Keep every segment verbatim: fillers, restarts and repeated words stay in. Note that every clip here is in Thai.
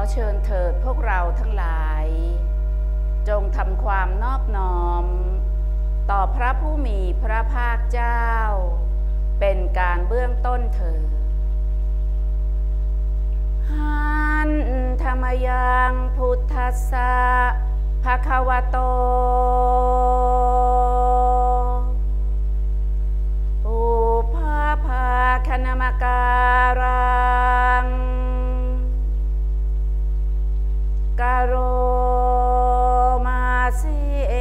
เชิญเถิดพวกเราทั้งหลายจงทำความนอบน้อมต่อพระผู้มีพระภาคเจ้าเป็นการเบื้องต้นเถิดหันธรรมยังพุทธัสสะภะคะวะโตปุพพะภาคณมการังกะโรมาสิเอ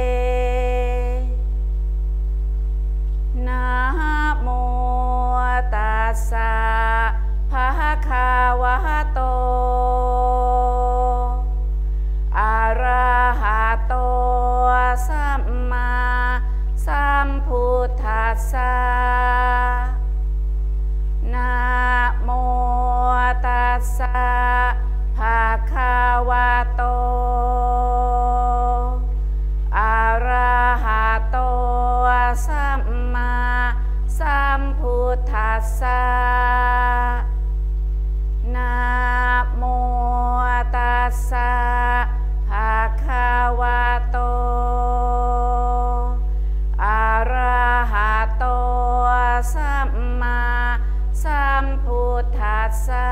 นะโมตัสสะภะคะวะโตอะระหะโตสัมมาสัมพุทธัสสะนะโมตัสสะภะคะวะโตอะระหะโตสัมมาสัมพุทธัสสะนะโมตัสสะภะคะวะโตอะระหะโตสัมมาสัมพุทธัสสะ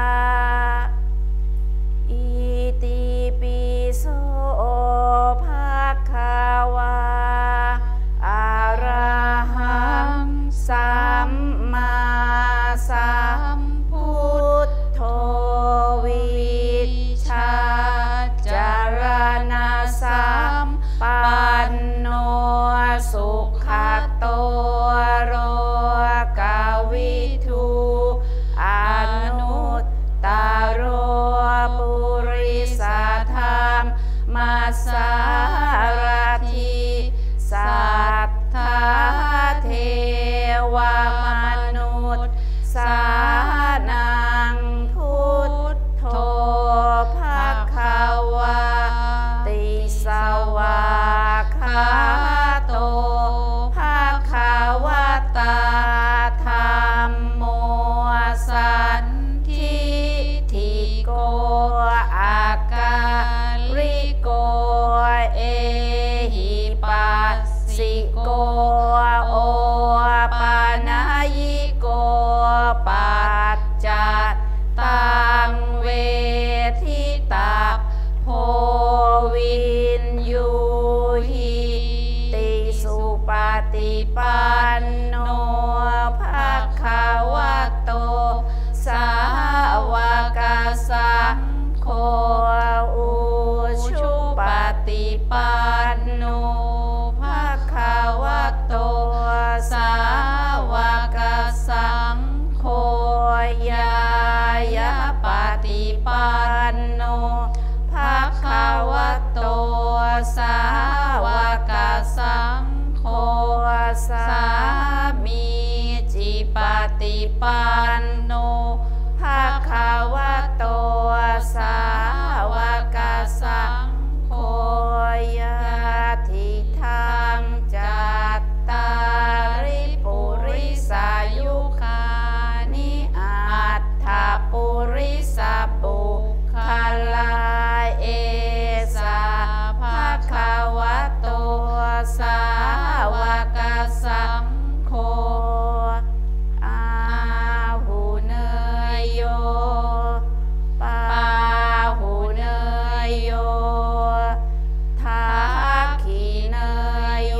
อิติปิโสภะคะวะอะระหังสัมมาสัมพุทโธวิชาจารณะสัมปันโนสุขโตโรกวิทูอนุตตโรปุริสธรรมมัสสารถิสัทธาเทวมนุษย์สานังพุทโธภคะวะติสวาคาโตภคะวะตาธัมโมสันทิฏฐิโกอากาลิโกเอหิปัสสิโกโอปานายิโกปัจจัตตังเวทิตาโพวินยูหิติสุปฏิปันโนภะคะวะโตสาวกสังโฆอุชุปฏิปันโนภะคะวะโตสาวกสังโฆยายะปฏิปันโนภะคะวะโตสาวกสังโฆสามีจิปฏิปันโนภะคะวะโตสาวกสังโฆยะทิทังจัตตาริปุริสายุคานิอัตถปุริสบุคลาเอสาภะคะวะโตสาวกสังโฆอาหุเนยโยปาหุเนยโยทักขิเนยโย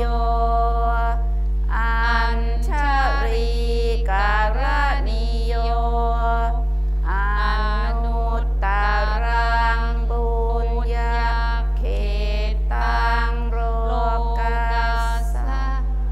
อัญชริการณิโยอนุตตรังบุญญาเขตังโลกัสสะ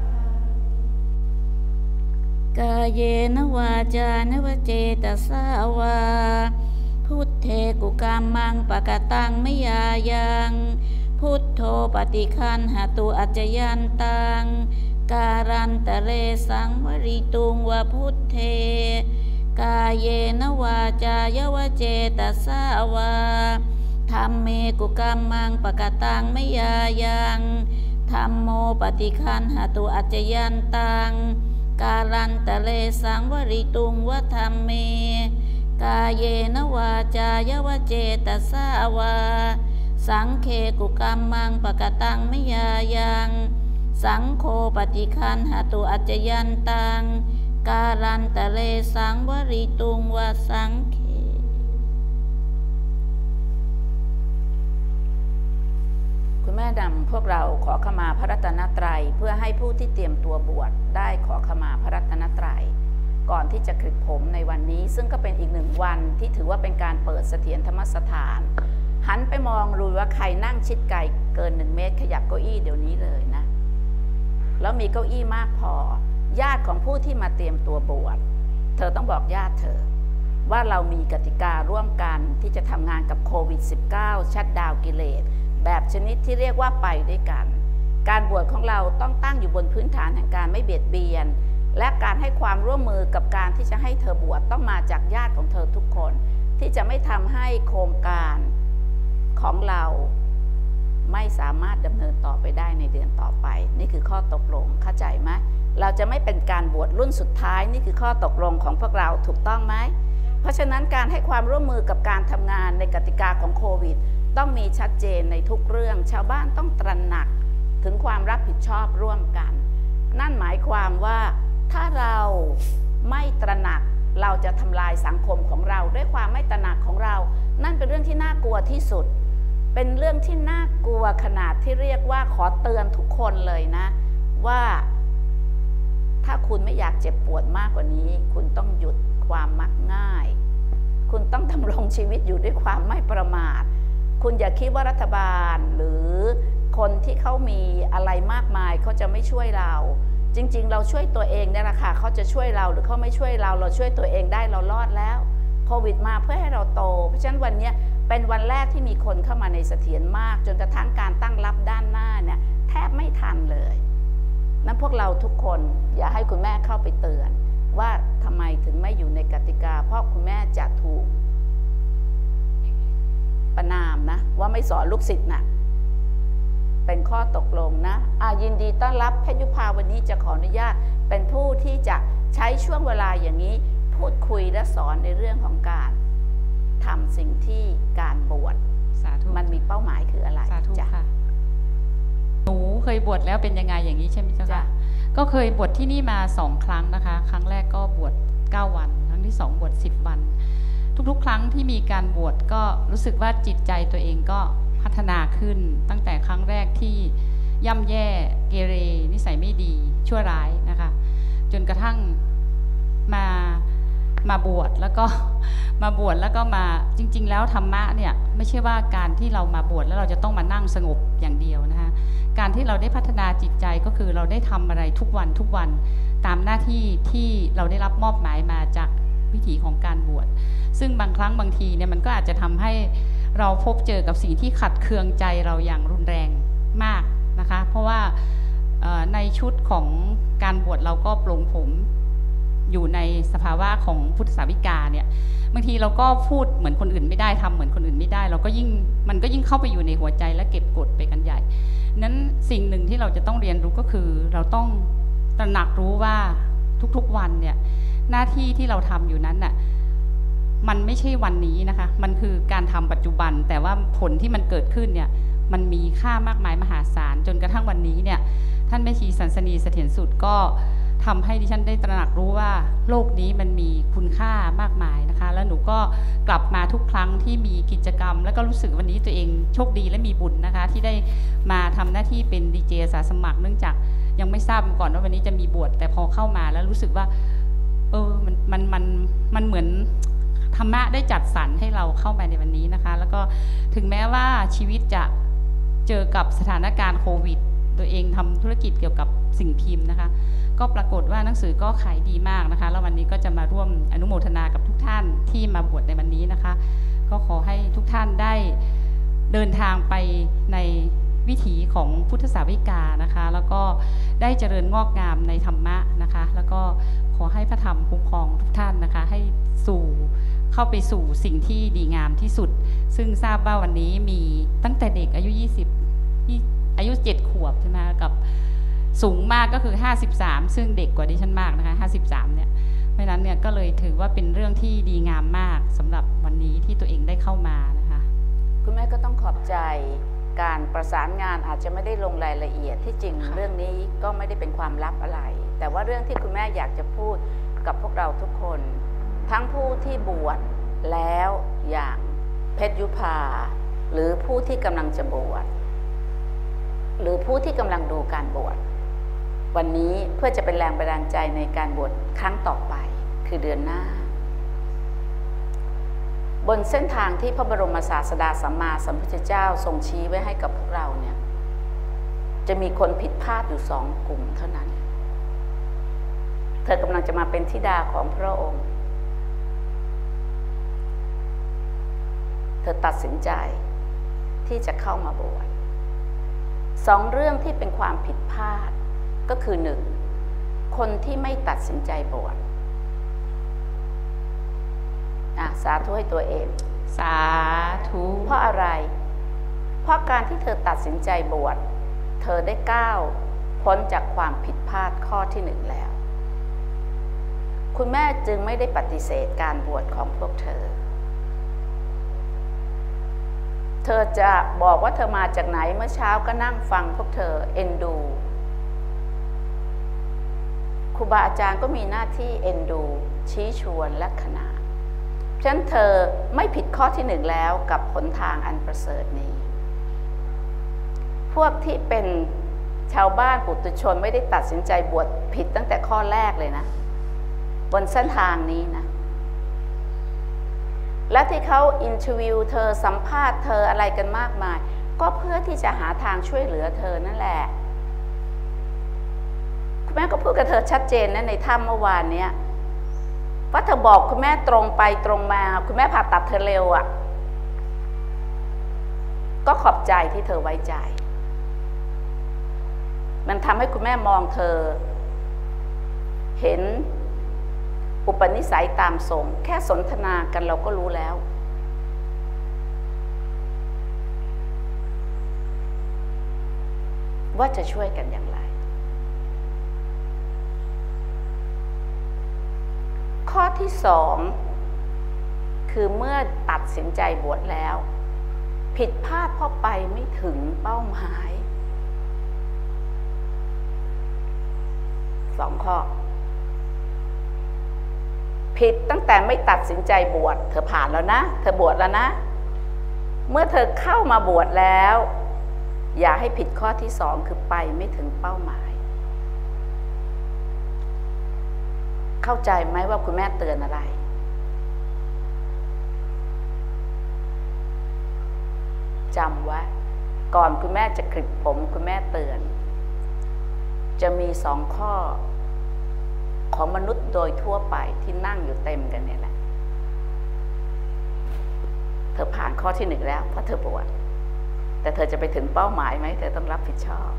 กายเยนวาจานวเจตสาวาพุทเทกุกามมังปะกตังมยายังพุทโธปฏิคันหาตุอัจจยันตังการันตะเรสังวริตุงวะพุทเทกายเยนวาจายวเจตสาวาธัมเมกุกามมังปะกตังมยายังธัมโมปฏิคันหาตุอัจจยันตังการันตะเลสังวริตุงวะธัมเมกายเยนวาจายวเจตสาวาสังเคกุกรรมังปกตังมิยายังสังโฆปฏิคันหตุอัจจยันตังการันตะเลสังวริตุงวสังเคคุณแม่ดำพวกเราขอขมาพระรัตนตรัยเพื่อให้ผู้ที่เตรียมตัวบวชได้ขอขมาพระรัตนตรัยก่อนที่จะคลิปผมในวันนี้ซึ่งก็เป็นอีกหนึ่งวันที่ถือว่าเป็นการเปิดเสถียรธรรมสถานหันไปมองดูว่าใครนั่งชิดไกลเกินหนึ่งเมตรขยับเก้าอี้เดี๋ยวนี้เลยนะแล้วมีเก้าอี้มากพอญาติของผู้ที่มาเตรียมตัวบวชเธอต้องบอกญาติเธอว่าเรามีกติการ่วมกันที่จะทำงานกับโควิด สิบเก้า ชัดดาวน์กิเลสแบบชนิดที่เรียกว่าไปด้วยกันการบวชของเราต้องตั้งอยู่บนพื้นฐานแห่งการไม่เบียดเบียนและการให้ความร่วมมือกับการที่จะให้เธอบวชต้องมาจากญาติของเธอทุกคนที่จะไม่ทำให้โครงการของเราไม่สามารถดำเนินต่อไปได้ในเดือนต่อไปนี่คือข้อตกลงเข้าใจไหมเราจะไม่เป็นการบวชรุ่นสุดท้ายนี่คือข้อตกลงของพวกเราถูกต้องไหมเพราะฉะนั้นการให้ความร่วมมือกับการทำงานในกติกาของโควิดต้องมีชัดเจนในทุกเรื่องชาวบ้านต้องตระหนักถึงความรับผิดชอบร่วมกันนั่นหมายความว่าถ้าเราไม่ตระหนักเราจะทำลายสังคมของเราด้วยความไม่ตระหนักของเรานั่นเป็นเรื่องที่น่ากลัวที่สุดเป็นเรื่องที่น่ากลัวขนาดที่เรียกว่าขอเตือนทุกคนเลยนะว่าถ้าคุณไม่อยากเจ็บปวดมากกว่านี้คุณต้องหยุดความมักง่ายคุณต้องดำรงชีวิตอยู่ด้วยความไม่ประมาทคุณอย่าคิดว่ารัฐบาลหรือคนที่เขามีอะไรมากมายเขาจะไม่ช่วยเราจริงๆเราช่วยตัวเองเนี่ยแหละค่ะเขาจะช่วยเราหรือเขาไม่ช่วยเราเราช่วยตัวเองได้เรารอดแล้วโควิดมาเพื่อให้เราโตเพราะฉะนั้นวันนี้เป็นวันแรกที่มีคนเข้ามาในเสถียรมากจนกระทั่งการตั้งรับด้านหน้าเนี่ยแทบไม่ทันเลยนั้นพวกเราทุกคนอย่าให้คุณแม่เข้าไปเตือนว่าทำไมถึงไม่อยู่ในกติกาเพราะคุณแม่จะถูกประณามนะว่าไม่สอนลูกศิษย์นะเป็นข้อตกลงนะอายินดีต้อนรับเพชรยุพาวันนี้จะขออนุญาตเป็นผู้ที่จะใช้ช่วงเวลาอย่างนี้พูดคุยและสอนในเรื่องของการทำสิ่งที่การบวชมันมีเป้าหมายคืออะไรสาธุค่ะหนูเคยบวชแล้วเป็นยังไงอย่างนี้ใช่ไหมเจ้าค่ะก็เคยบวชที่นี่มาสองครั้งนะคะครั้งแรกก็บวชเก้าวันครั้งที่สองบวชสิบวันทุกๆครั้งที่มีการบวชก็รู้สึกว่าจิตใจตัวเองก็พัฒนาขึ้นตั้งแต่ครั้งแรกที่ย่ำแย่เกเรนิสัยไม่ดีชั่วร้ายนะคะจนกระทั่งมามาบวชแล้วก็มาบวชแล้วก็มาจริงๆแล้วธรรมะเนี่ยไม่ใช่ว่าการที่เรามาบวชแล้วเราจะต้องมานั่งสงบอย่างเดียวนะคะการที่เราได้พัฒนาจิตใจก็คือเราได้ทำอะไรทุกวันทุกวันตามหน้าที่ที่เราได้รับมอบหมายมาจากวิถีของการบวชซึ่งบางครั้งบางทีเนี่ยมันก็อาจจะทำให้เราพบเจอกับสิ่งที่ขัดเคืองใจเราอย่างรุนแรงมากนะคะเพราะว่าในชุดของการบวชเราก็ปลงผมอยู่ในสภาวะของพุทธสาวิกาเนี่ยบางทีเราก็พูดเหมือนคนอื่นไม่ได้ทำเหมือนคนอื่นไม่ได้เราก็ยิ่งมันก็ยิ่งเข้าไปอยู่ในหัวใจและเก็บกดไปกันใหญ่นั้นสิ่งหนึ่งที่เราจะต้องเรียนรู้ก็คือเราต้องตระหนักรู้ว่าทุกๆวันเนี่ยหน้าที่ที่เราทำอยู่นั้นน่ะมันไม่ใช่วันนี้นะคะมันคือการทำปัจจุบันแต่ว่าผลที่มันเกิดขึ้นเนี่ยมันมีค่ามากมายมหาศาลจนกระทั่งวันนี้เนี่ยท่านแม่ชีสันสนีเสถียรสุดก็ทำให้ดิฉันได้ตระหนักรู้ว่าโลกนี้มันมีคุณค่ามากมายนะคะแล้วหนูก็กลับมาทุกครั้งที่มีกิจกรรมแล้วก็รู้สึกวันนี้ตัวเองโชคดีและมีบุญนะคะที่ได้มาทำหน้าที่เป็นดีเจอาสาสมัครเนื่องจากยังไม่ทราบก่อนว่าวันนี้จะมีบวชแต่พอเข้ามาแล้วรู้สึกว่าเออมันมันมันมันเหมือนธรรมะได้จัดสรรให้เราเข้ามาในวันนี้นะคะแล้วก็ถึงแม้ว่าชีวิตจะเจอกับสถานการณ์โควิดตัวเองทำธุรกิจเกี่ยวกับสิ่งพิมพ์นะคะก็ปรากฏว่าหนังสือก็ขายดีมากนะคะแล้ววันนี้ก็จะมาร่วมอนุโมทนากับทุกท่านที่มาบวชในวันนี้นะคะก็ขอให้ทุกท่านได้เดินทางไปในวิถีของพุทธสาวิกานะคะแล้วก็ได้เจริญงอกงามในธรรมะนะคะแล้วก็ขอให้พระธรรมคุ้มครองทุกท่านนะคะให้สู่เข้าไปสู่สิ่งที่ดีงามที่สุดซึ่งทราบว่าวันนี้มีตั้งแต่เด็กอายุยี่สิบอายุเจ็ดขวบใช่ไหมกับสูงมากก็คือห้าสิบสามซึ่งเด็กกว่าดิฉันมากนะคะห้าสิบสามเนี่ยเพราะฉะนั้นเนี่ยก็เลยถือว่าเป็นเรื่องที่ดีงามมากสำหรับวันนี้ที่ตัวเองได้เข้ามานะคะคุณแม่ก็ต้องขอบใจการประสานงานอาจจะไม่ได้ลงรายละเอียดที่จริงเรื่องนี้ก็ไม่ได้เป็นความลับอะไรแต่ว่าเรื่องที่คุณแม่อยากจะพูดกับพวกเราทุกคนทั้งผู้ที่บวชแล้วอย่างเพชรยุภาหรือผู้ที่กำลังจะบวชหรือผู้ที่กำลังดูการบวชวันนี้เพื่อจะเป็นแรงบันดาลใจในการบวชครั้งต่อไปคือเดือนหน้าบนเส้นทางที่พระบรมศาสดาสัมมาสัมพุทธเจ้าทรงชี้ไว้ให้กับพวกเราเนี่ยจะมีคนผิดพลาดอยู่สองกลุ่มเท่านั้นเธอกำลังจะมาเป็นธิดาของพระองค์เธอตัดสินใจที่จะเข้ามาบวชสองเรื่องที่เป็นความผิดพลาดก็คือหนึ่งคนที่ไม่ตัดสินใจบวชอ่ะสาธุให้ตัวเองสาธุเพราะอะไรเพราะการที่เธอตัดสินใจบวชเธอได้ก้าวพ้นจากความผิดพลาดข้อที่หนึ่งแล้วคุณแม่จึงไม่ได้ปฏิเสธการบวชของพวกเธอเธอจะบอกว่าเธอมาจากไหนเมื่อเช้าก็นั่งฟังพวกเธอเอ็นดูครูบาอาจารย์ก็มีหน้าที่เอ็นดูชี้ชวนและขนานฉะนั้นเธอไม่ผิดข้อที่หนึ่งแล้วกับหนทางอันประเสริฐนี้พวกที่เป็นชาวบ้านปุถุชนไม่ได้ตัดสินใจบวชผิดตั้งแต่ข้อแรกเลยนะบนเส้นทางนี้นะและที่เขาอินเทอร์วิวเธอสัมภาษณ์เธออะไรกันมากมายก็เพื่อที่จะหาทางช่วยเหลือเธอนั่นแหละคุณแม่ก็พูดกับเธอชัดเจนนะในถ้ำเมื่อวานเนี้ยว่าเธอบอกคุณแม่ตรงไปตรงมาคุณแม่ผ่าตัดเธอเร็วอ่ะก็ขอบใจที่เธอไว้ใจมันทำให้คุณแม่มองเธอเห็นอุปนิสัยตามทรงแค่สนทนากันเราก็รู้แล้วว่าจะช่วยกันอย่างไรข้อที่สองคือเมื่อตัดสินใจบวชแล้วผิดพลาดเพราะไปไม่ถึงเป้าหมายสองข้อผิดตั้งแต่ไม่ตัดสินใจบวชเธอผ่านแล้วนะเธอบวชแล้วนะเมื่อเธอเข้ามาบวชแล้วอย่าให้ผิดข้อที่สองคือไปไม่ถึงเป้าหมายเข้าใจไหมว่าคุณแม่เตือนอะไรจำไว้ก่อนคุณแม่จะคลิปผมคุณแม่เตือนจะมีสองข้อของมนุษย์โดยทั่วไปที่นั่งอยู่เต็มกันเนี่ยแหละเธอผ่านข้อที่หนึ่งแล้วเพราะเธอบวชแต่เธอจะไปถึงเป้าหมายไหมเธอต้องรับผิดชอบ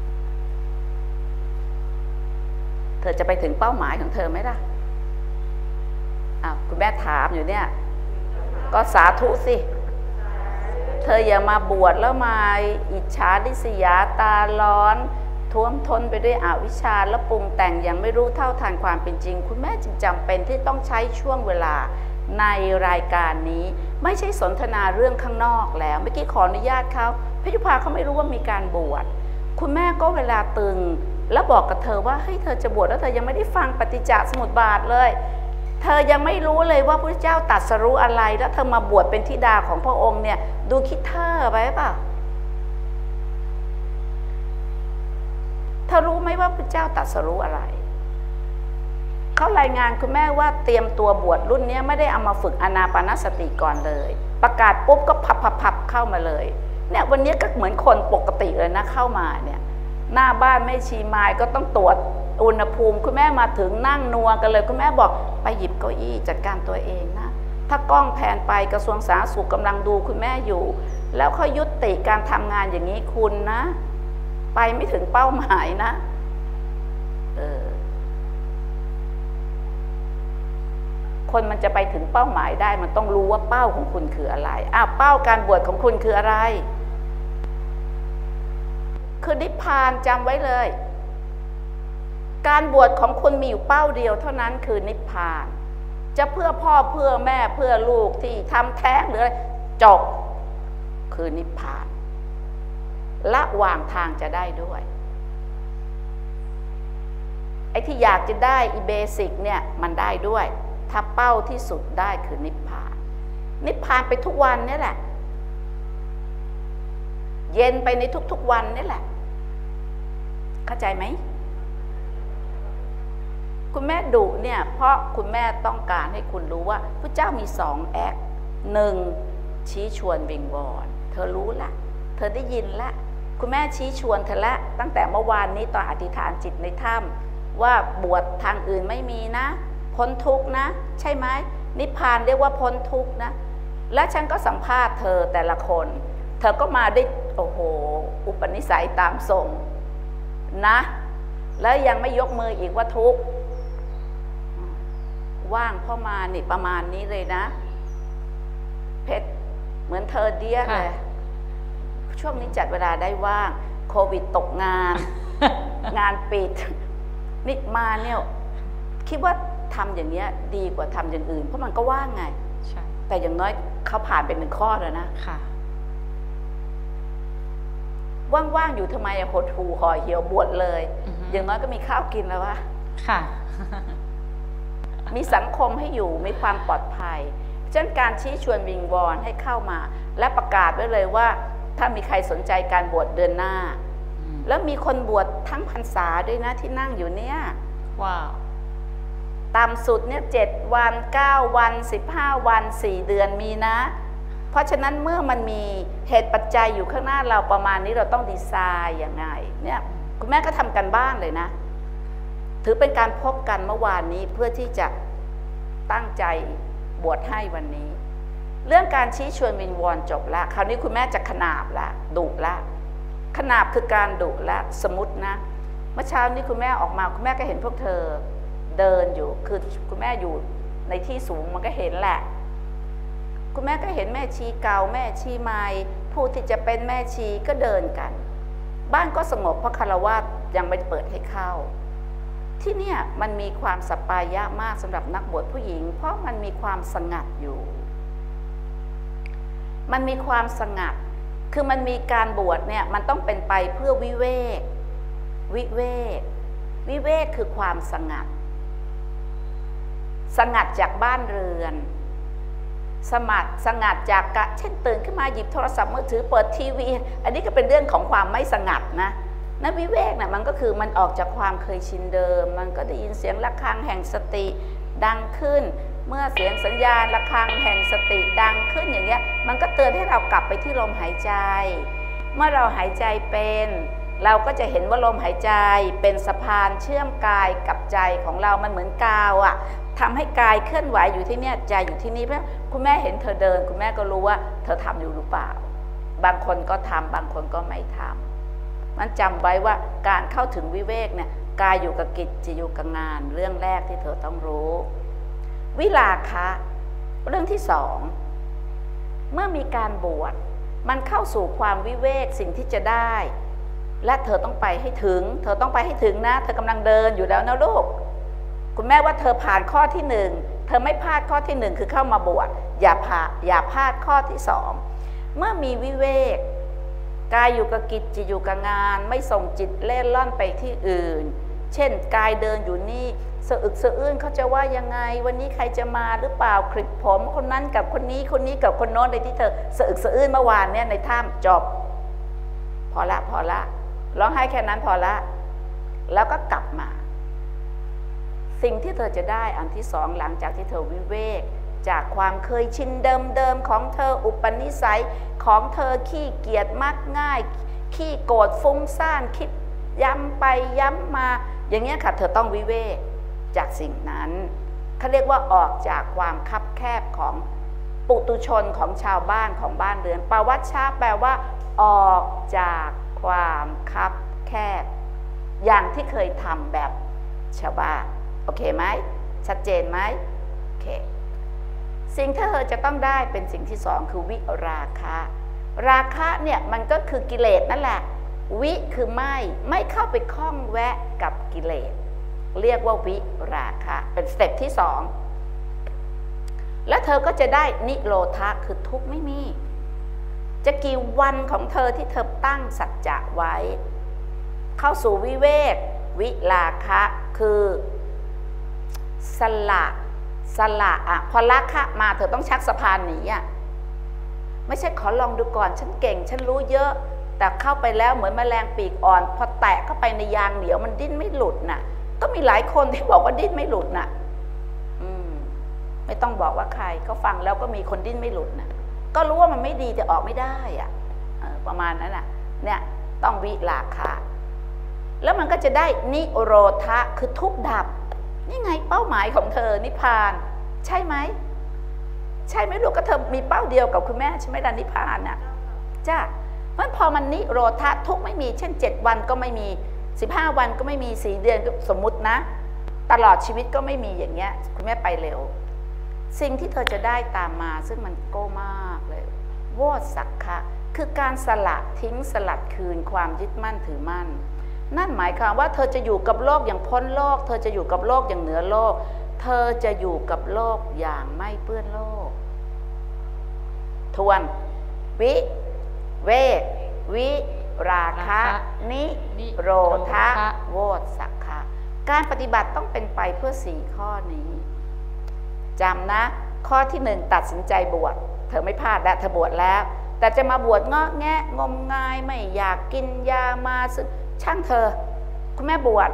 เธอจะไปถึงเป้าหมายของเธอไหมล่ะอ้าวคุณแม่ถามอยู่เนี่ยก็สาธุสิเธออย่ามาบวชแล้วมาอิจฉาริษยาตาร้อนท่วมท้นไปด้วยอวิชชาและปรุงแต่งอย่างไม่รู้เท่าทันความเป็นจริงคุณแม่จึงจำเป็นที่ต้องใช้ช่วงเวลาในรายการนี้ไม่ใช่สนทนาเรื่องข้างนอกแล้วเมื่อกี้ขออนุญาตเขาพยุพาเขาไม่รู้ว่ามีการบวชคุณแม่ก็เวลาตึงแล้วบอกกับเธอว่าเฮ้ยเธอจะบวชแล้วเธอยังไม่ได้ฟังปฏิจจสมุปบาทเลยเธอยังไม่รู้เลยว่าพระเจ้าตรัสรู้อะไรแล้วเธอมาบวชเป็นธิดาของพระองค์เนี่ยดูคิดเธอไปป่ะเธอรู้ไหมว่าพระเจ้าตรัสรู้อะไรเขารายงานคุณแม่ว่าเตรียมตัวบวชรุ่นนี้ไม่ได้เอามาฝึกอานาปานสติก่อนเลยประกาศปุ๊บก็พับพับพับเข้ามาเลยเนี่ยวันนี้ก็เหมือนคนปกติเลยนะเข้ามาเนี่ยหน้าบ้านแม่ชีมายก็ต้องตรวจอุณหภูมิคุณแม่มาถึงนั่งนัวกันเลยคุณแม่บอกไปหยิบเก้าอี้จัดการตัวเองนะถ้ากล้องแพนไปกระทรวงสาธารณสุขกำลังดูคุณแม่อยู่แล้วเขายุติการทำงานอย่างนี้คุณนะไปไม่ถึงเป้าหมายนะเออคนมันจะไปถึงเป้าหมายได้มันต้องรู้ว่าเป้าของคุณคืออะไรอ้าวเป้าการบวชของคุณคืออะไรคือนิพพานจำไว้เลยการบวชของคุณมีอยู่เป้าเดียวเท่านั้นคือนิพพานจะเพื่อพ่อเพื่อแม่เพื่อลูกที่ทำแท้งหรืออะไรจบคือนิพพานละวางทางจะได้ด้วยไอ้ที่อยากจะได้อีเบสิกเนี่ยมันได้ด้วยถ้าเป้าที่สุดได้คือนิพพานนิพพานไปทุกวันนี่แหละเย็นไปในทุกๆวันนี่แหละเข้าใจไหมคุณแม่ดุเนี่ยเพราะคุณแม่ต้องการให้คุณรู้ว่าพระเจ้ามีสองแอคหนึ่งชี้ชวนวิงวอนเธอรู้ละเธอได้ยินละคุณแม่ชี้ชวนเธอละตั้งแต่เมื่อวานนี้ตอนอธิษฐานจิตในถ้ำว่าบวชทางอื่นไม่มีนะพ้นทุกข์นะใช่ไหมนิพพานเรียกว่าพ้นทุกข์นะและฉันก็สัมภาษณ์เธอแต่ละคนเธอก็มาได้โอ้โหอุปนิสัยตามทรงนะแล้วยังไม่ยกมืออีกว่าทุกข์ว่างเข้ามานี่ประมาณนี้เลยนะเพชรเหมือนเธอเดียเลยช่วงนี้จัดเวลาได้ว่างโควิดตกงาน งานปิดนี่มาเนี่ยคิดว่าทำอย่างเนี้ยดีกว่าทำอย่างอื่นเพราะมันก็ว่างไงแต่อย่างน้อยเขาผ่านเป็นหนึ่งข้อแล้วนะว่างๆอยู่ทำไมอะหดหูห่อเหี่ยวบวชเลยอย่างน้อยก็มีข้าวกินแล้ววะค่ะ มีสังคมให้อยู่มีความปลอดภัยเช่นการชี้ชวนวิงวอนให้เข้ามาและประกาศไว้เลยว่าถ้ามีใครสนใจการบวชเดือนหน้าแล้วมีคนบวชทั้งพรรษาด้วยนะที่นั่งอยู่เนี่ยว้าวต่ำสุดเนี่ยเจ็ดวันเก้าวันสิบห้าวันสี่เดือนมีนะเพราะฉะนั้นเมื่อมันมีเหตุปัจจัยอยู่ข้างหน้าเราประมาณนี้เราต้องดีไซน์อย่างไงเนี่ยคุณแม่ก็ทำกันบ้านเลยนะถือเป็นการพบกันเมื่อวานนี้เพื่อที่จะตั้งใจบวชให้วันนี้เรื่องการชี้ชวนวิงวอนจบแล้วคราวนี้คุณแม่จะขนาบละดุละขนาบคือการดุละสมมตินะเมื่อเช้านี้คุณแม่ออกมาคุณแม่ก็เห็นพวกเธอเดินอยู่คือคุณแม่อยู่ในที่สูงมันก็เห็นแหละคุณแม่ก็เห็นแม่ชีเก่าแม่ชีใหม่ผู้ที่จะเป็นแม่ชีก็เดินกันบ้านก็สงบเพราะคฤหัสถ์ยังไม่เปิดให้เข้าที่เนี่ยมันมีความสัปปายะมากสำหรับนักบวชผู้หญิงเพราะมันมีความสงัดอยู่มันมีความสงัดคือมันมีการบวชเนี่ยมันต้องเป็นไปเพื่อวิเวกวิเวกวิเวกคือความสงัดสงัดจากบ้านเรือนสมัดสงัดจากกะเช่นตื่นขึ้นมาหยิบโทรศัพท์มือถือเปิดทีวีอันนี้ก็เป็นเรื่องของความไม่สงัดนะนักวิเวกนะมันก็คือมันออกจากความเคยชินเดิมมันก็ได้ยินเสียงระฆังแห่งสติดังขึ้นเมื่อเสียงสัญญาณระฆังแห่งสติดังขึ้นอย่างเงี้ยมันก็เตือนให้เรากลับไปที่ลมหายใจเมื่อเราหายใจเป็นเราก็จะเห็นว่าลมหายใจเป็นสะพานเชื่อมกายกับใจของเรามันเหมือนกาวอะทำให้กายเคลื่อนไหวอยู่ที่เนี่ยใจอยู่ที่นี่เพราะคุณแม่เห็นเธอเดินคุณแม่ก็รู้ว่าเธอทำอยู่หรือเปล่าบางคนก็ทำบางคนก็ไม่ทำมันจำไว้ว่าการเข้าถึงวิเวกเนี่ยกายอยู่กับกิจจะอยู่กับงานเรื่องแรกที่เธอต้องรู้วิราคะเรื่องที่สองเมื่อมีการบวชมันเข้าสู่ความวิเวกสิ่งที่จะได้และเธอต้องไปให้ถึงเธอต้องไปให้ถึงนะเธอกำลังเดินอยู่แล้วนะลูกคุณแม่ว่าเธอผ่านข้อที่หนึ่งเธอไม่พลาดข้อที่หนึ่งคือเข้ามาบวชอย่าพลาดอย่าพลาดข้อที่สองเมื่อมีวิเวกกายอยู่กับกิจจิตอยู่กับงานไม่ส่งจิตเล่นล่อนไปที่อื่นเช่นกายเดินอยู่นี่สะอึกสะอื้นเขาจะว่ายังไงวันนี้ใครจะมาหรือเปล่าคลิปผมคนนั้นกับคนนี้คนนี้กับคนโน้นในที่เธอสะอึกสะอื้นเมื่อวานเนี่ยในถ้ำจบพอละพอละร้องไห้แค่นั้นพอละแล้วก็กลับมาสิ่งที่เธอจะได้อันที่สองหลังจากที่เธอวิเวกจากความเคยชินเดิมๆของเธออุปนิสัยของเธอขี้เกียจมักง่ายขี้โกรธฟุ้งซ่านคิดย้ำไปย้ำมาอย่างเงี้ยค่ะเธอต้องวิเวกจากสิ่งนั้นเขาเรียกว่าออกจากความคับแคบของปุถุชนของชาวบ้านของบ้านเรือนปวัชชะแปลว่าออกจากความคับแคบอย่างที่เคยทำแบบชาวบ้านโอเคไหมชัดเจนไหมโอเคสิ่งที่เธอจะต้องได้เป็นสิ่งที่สองคือวิราคะราคะเนี่ยมันก็คือกิเลสนั่นแหละวิคือไม่ไม่เข้าไปคล้องแวะกับกิเลสเรียกว่าวิราคะเป็นสเต็ปที่สองแล้วเธอก็จะได้นิโรธะคือทุกข์ไม่มีจะกี่วันของเธอที่เธอตั้งสัจจะไว้เข้าสู่วิเวกวิราคะคือสละสละอ่ะพอราคะมาเธอต้องชักสะพานหนีอ่ะไม่ใช่ขอลองดูก่อนฉันเก่งฉันรู้เยอะแต่เข้าไปแล้วเหมือนแมลงปีกอ่อนพอแตะเข้าไปในยางเหนียวมันดิ้นไม่หลุดน่ะก็มีหลายคนที่บอกว่าดิ้นไม่หลุดน่ะอืมไม่ต้องบอกว่าใครก็ฟังแล้วก็มีคนดิ้นไม่หลุดน่ะก็รู้ว่ามันไม่ดีแต่ออกไม่ได้อ่ะประมาณนั้นน่ะเนี่ยต้องวิราคะแล้วมันก็จะได้นิโรธะคือทุกข์ดับนี่ไงเป้าหมายของเธอนิพพานใช่ไหมใช่ไหมลูกก็เธอมีเป้าเดียวกับคุณแม่ใช่ไหมล่ะนิพพานน่ะจ้าเพราะพอมันนิโรธะทุกข์ไม่มีเช่นเจ็ดวันก็ไม่มีสิบห้าวันก็ไม่มีสี่เดือนก็สมมุตินะตลอดชีวิตก็ไม่มีอย่างเงี้ยคุณแม่ไปเร็วสิ่งที่เธอจะได้ตามมาซึ่งมันโก้มากเลยโวสักขะคือการสละทิ้งสลัดคืนความยึดมั่นถือมั่นนั่นหมายความว่าเธอจะอยู่กับโลกอย่างพ้นโลกเธอจะอยู่กับโลกอย่างเหนือโลกเธอจะอยู่กับโลกอย่างไม่เปื้อนโลกทวนวิเวกวิราคะนิโรธะโวสักขะการปฏิบัติต้องเป็นไปเพื่อสี่ข้อนี้จำนะข้อที่หนึ่งตัดสินใจบวชเธอไม่พลาดแล้วเธอบวชแล้วแต่จะมาบวชเงาะแงะงมงายไม่อยากกินยามาซึ่งช่างเธอคุณแม่บวช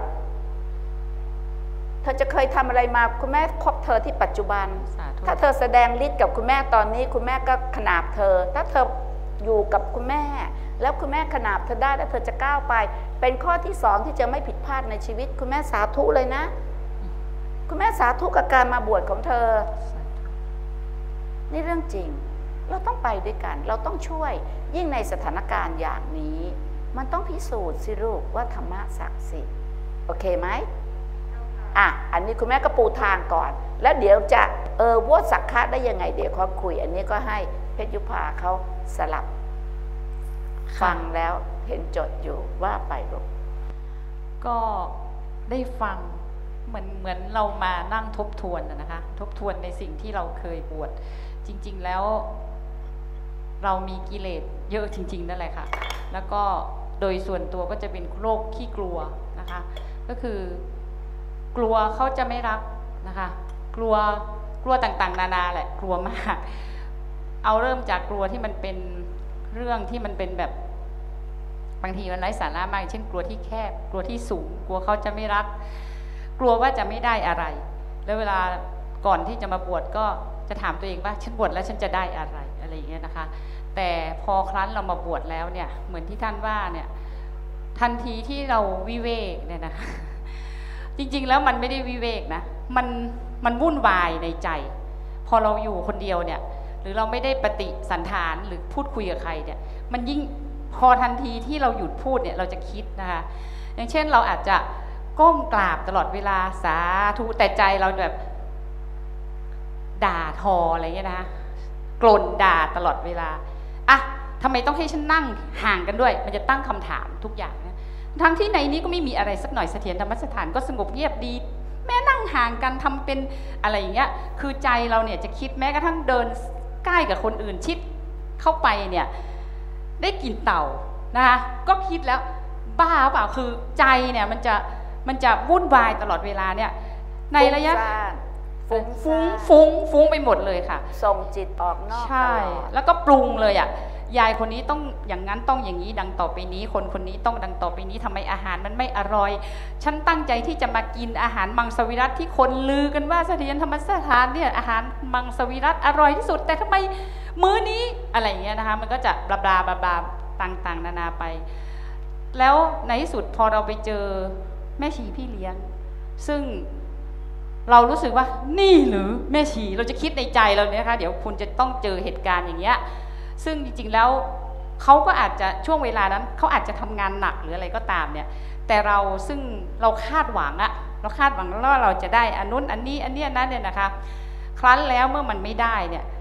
เธอจะเคยทำอะไรมาคุณแม่คบเธอที่ปัจจุบันถ้าเธอแสดงฤทธิ์กับคุณแม่ตอนนี้คุณแม่ก็ขนาบเธอถ้าเธออยู่กับคุณแม่แล้วคุณแม่ขนาบเธอได้แล้วเธอจะก้าวไปเป็นข้อที่สองที่จะไม่ผิดพลาดในชีวิตคุณแม่สาธุเลยนะคุณแม่สาธุกับการมาบวชของเธอนี่เรื่องจริงเราต้องไปด้วยกันเราต้องช่วยยิ่งในสถานการณ์อย่างนี้มันต้องพิสูจน์สิลูกว่าธรรมะศักดิ์สิทธิ์โอเคไหมอ่ะอันนี้คุณแม่ก็ปูทางก่อนแล้วเดี๋ยวจะเออวสักขะได้ยังไงเดี๋ยวเขาคุยอันนี้ก็ให้เพชรยุพาเขาสลับฟังแล้วเห็นจดอยู่ว่าไปลูกก็ได้ฟังเหมือนเหมือนเรามานั่งทบทวนนะคะทบทวนในสิ่งที่เราเคยบวชจริงๆแล้วเรามีกิเลสเยอะจริงๆนั่นแหละค่ะแล้วก็โดยส่วนตัวก็จะเป็นโรคขี้กลัวนะคะก็คือกลัวเขาจะไม่รักนะคะกลัวกลัวต่างๆนานาแหละกลัวมากเอาเริ่มจากกลัวที่มันเป็นเรื่องที่มันเป็นแบบบางทีมันไร้สาระมากเช่นกลัวที่แคบกลัวที่สูงกลัวเขาจะไม่รักกลัวว่าจะไม่ได้อะไรแล้วเวลาก่อนที่จะมาบวชก็จะถามตัวเองว่าฉันบวชแล้วฉันจะได้อะไรอะไรอย่างเงี้ยนะคะแต่พอครั้นเรามาบวชแล้วเนี่ยเหมือนที่ท่านว่าเนี่ยทันทีที่เราวิเวกเนี่ยนะจริงๆแล้วมันไม่ได้วิเวกนะมันมันวุ่นวายในใจพอเราอยู่คนเดียวเนี่ยหรือเราไม่ได้ปฏิสันถานหรือพูดคุยกับใครเนี่ยมันยิ่งพอทันทีที่เราหยุดพูดเนี่ยเราจะคิดนะคะอย่างเช่นเราอาจจะก้มกราบตลอดเวลาสาธุแต่ใจเราแบบด่าทออะไรเงี้ยนะกล่นด่าตลอดเวลาอ่ะทำไมต้องให้ฉันนั่งห่างกันด้วยมันจะตั้งคำถามทุกอย่างนะทั้งที่ในนี้ก็ไม่มีอะไรสักหน่อยเสถียรธรรมสถานก็สงบเงียบดีแม้นั่งห่างกันทำเป็นอะไรอย่างเงี้ยคือใจเราเนี่ยจะคิดแม้กระทั่งเดินใกล้กับคนอื่นชิดเข้าไปเนี่ยได้กลิ่นเต่านะคะก็คิดแล้วบ้าเปล่าคือใจเนี่ยมันจะมันจะวุ่นวายตลอดเวลาเนี่ยในระยะฟุ้งฟุ้งฟุ้งฟุ้งไปหมดเลยค่ะส่งจิตออกนอกใช่แล้วก็ปรุงเลยอ่ะยายคนนี้ต้องอย่างนั้นต้องอย่างนี้ดังต่อไปนี้คนคนนี้ต้องดังต่อไปนี้ทำไมอาหารมันไม่อร่อยฉันตั้งใจที่จะมากินอาหารมังสวิรัติที่คนลือกันว่าเสถียรธรรมสถานเนี่ยอาหารมังสวิรัติอร่อยที่สุดแต่ทำไมมื้อนี้อะไรอย่างเงี้ยนะคะมันก็จะบลาบลาบลาบลาต่างๆนานาไปแล้วในที่สุดพอเราไปเจอแม่ชีพี่เลี้ยงซึ่งเรารู้สึกว่านี่หรือแม่ชีเราจะคิดในใจเราเนี่ยนะคะเดี๋ยวคุณจะต้องเจอเหตุการณ์อย่างเงี้ยซึ่งจริงๆแล้วเขาก็อาจจะช่วงเวลานั้นเขาอาจจะทำงานหนักหรืออะไรก็ตามเนี่ยแต่เราซึ่งเราคาดหวังอะเราคาดหวังว่าเราจะได้อันนู้นอันนี้อันนี้อันนั้นเนี่ยนะคะครั้นแล้วเมื่อมันไม่ได้เนี่ย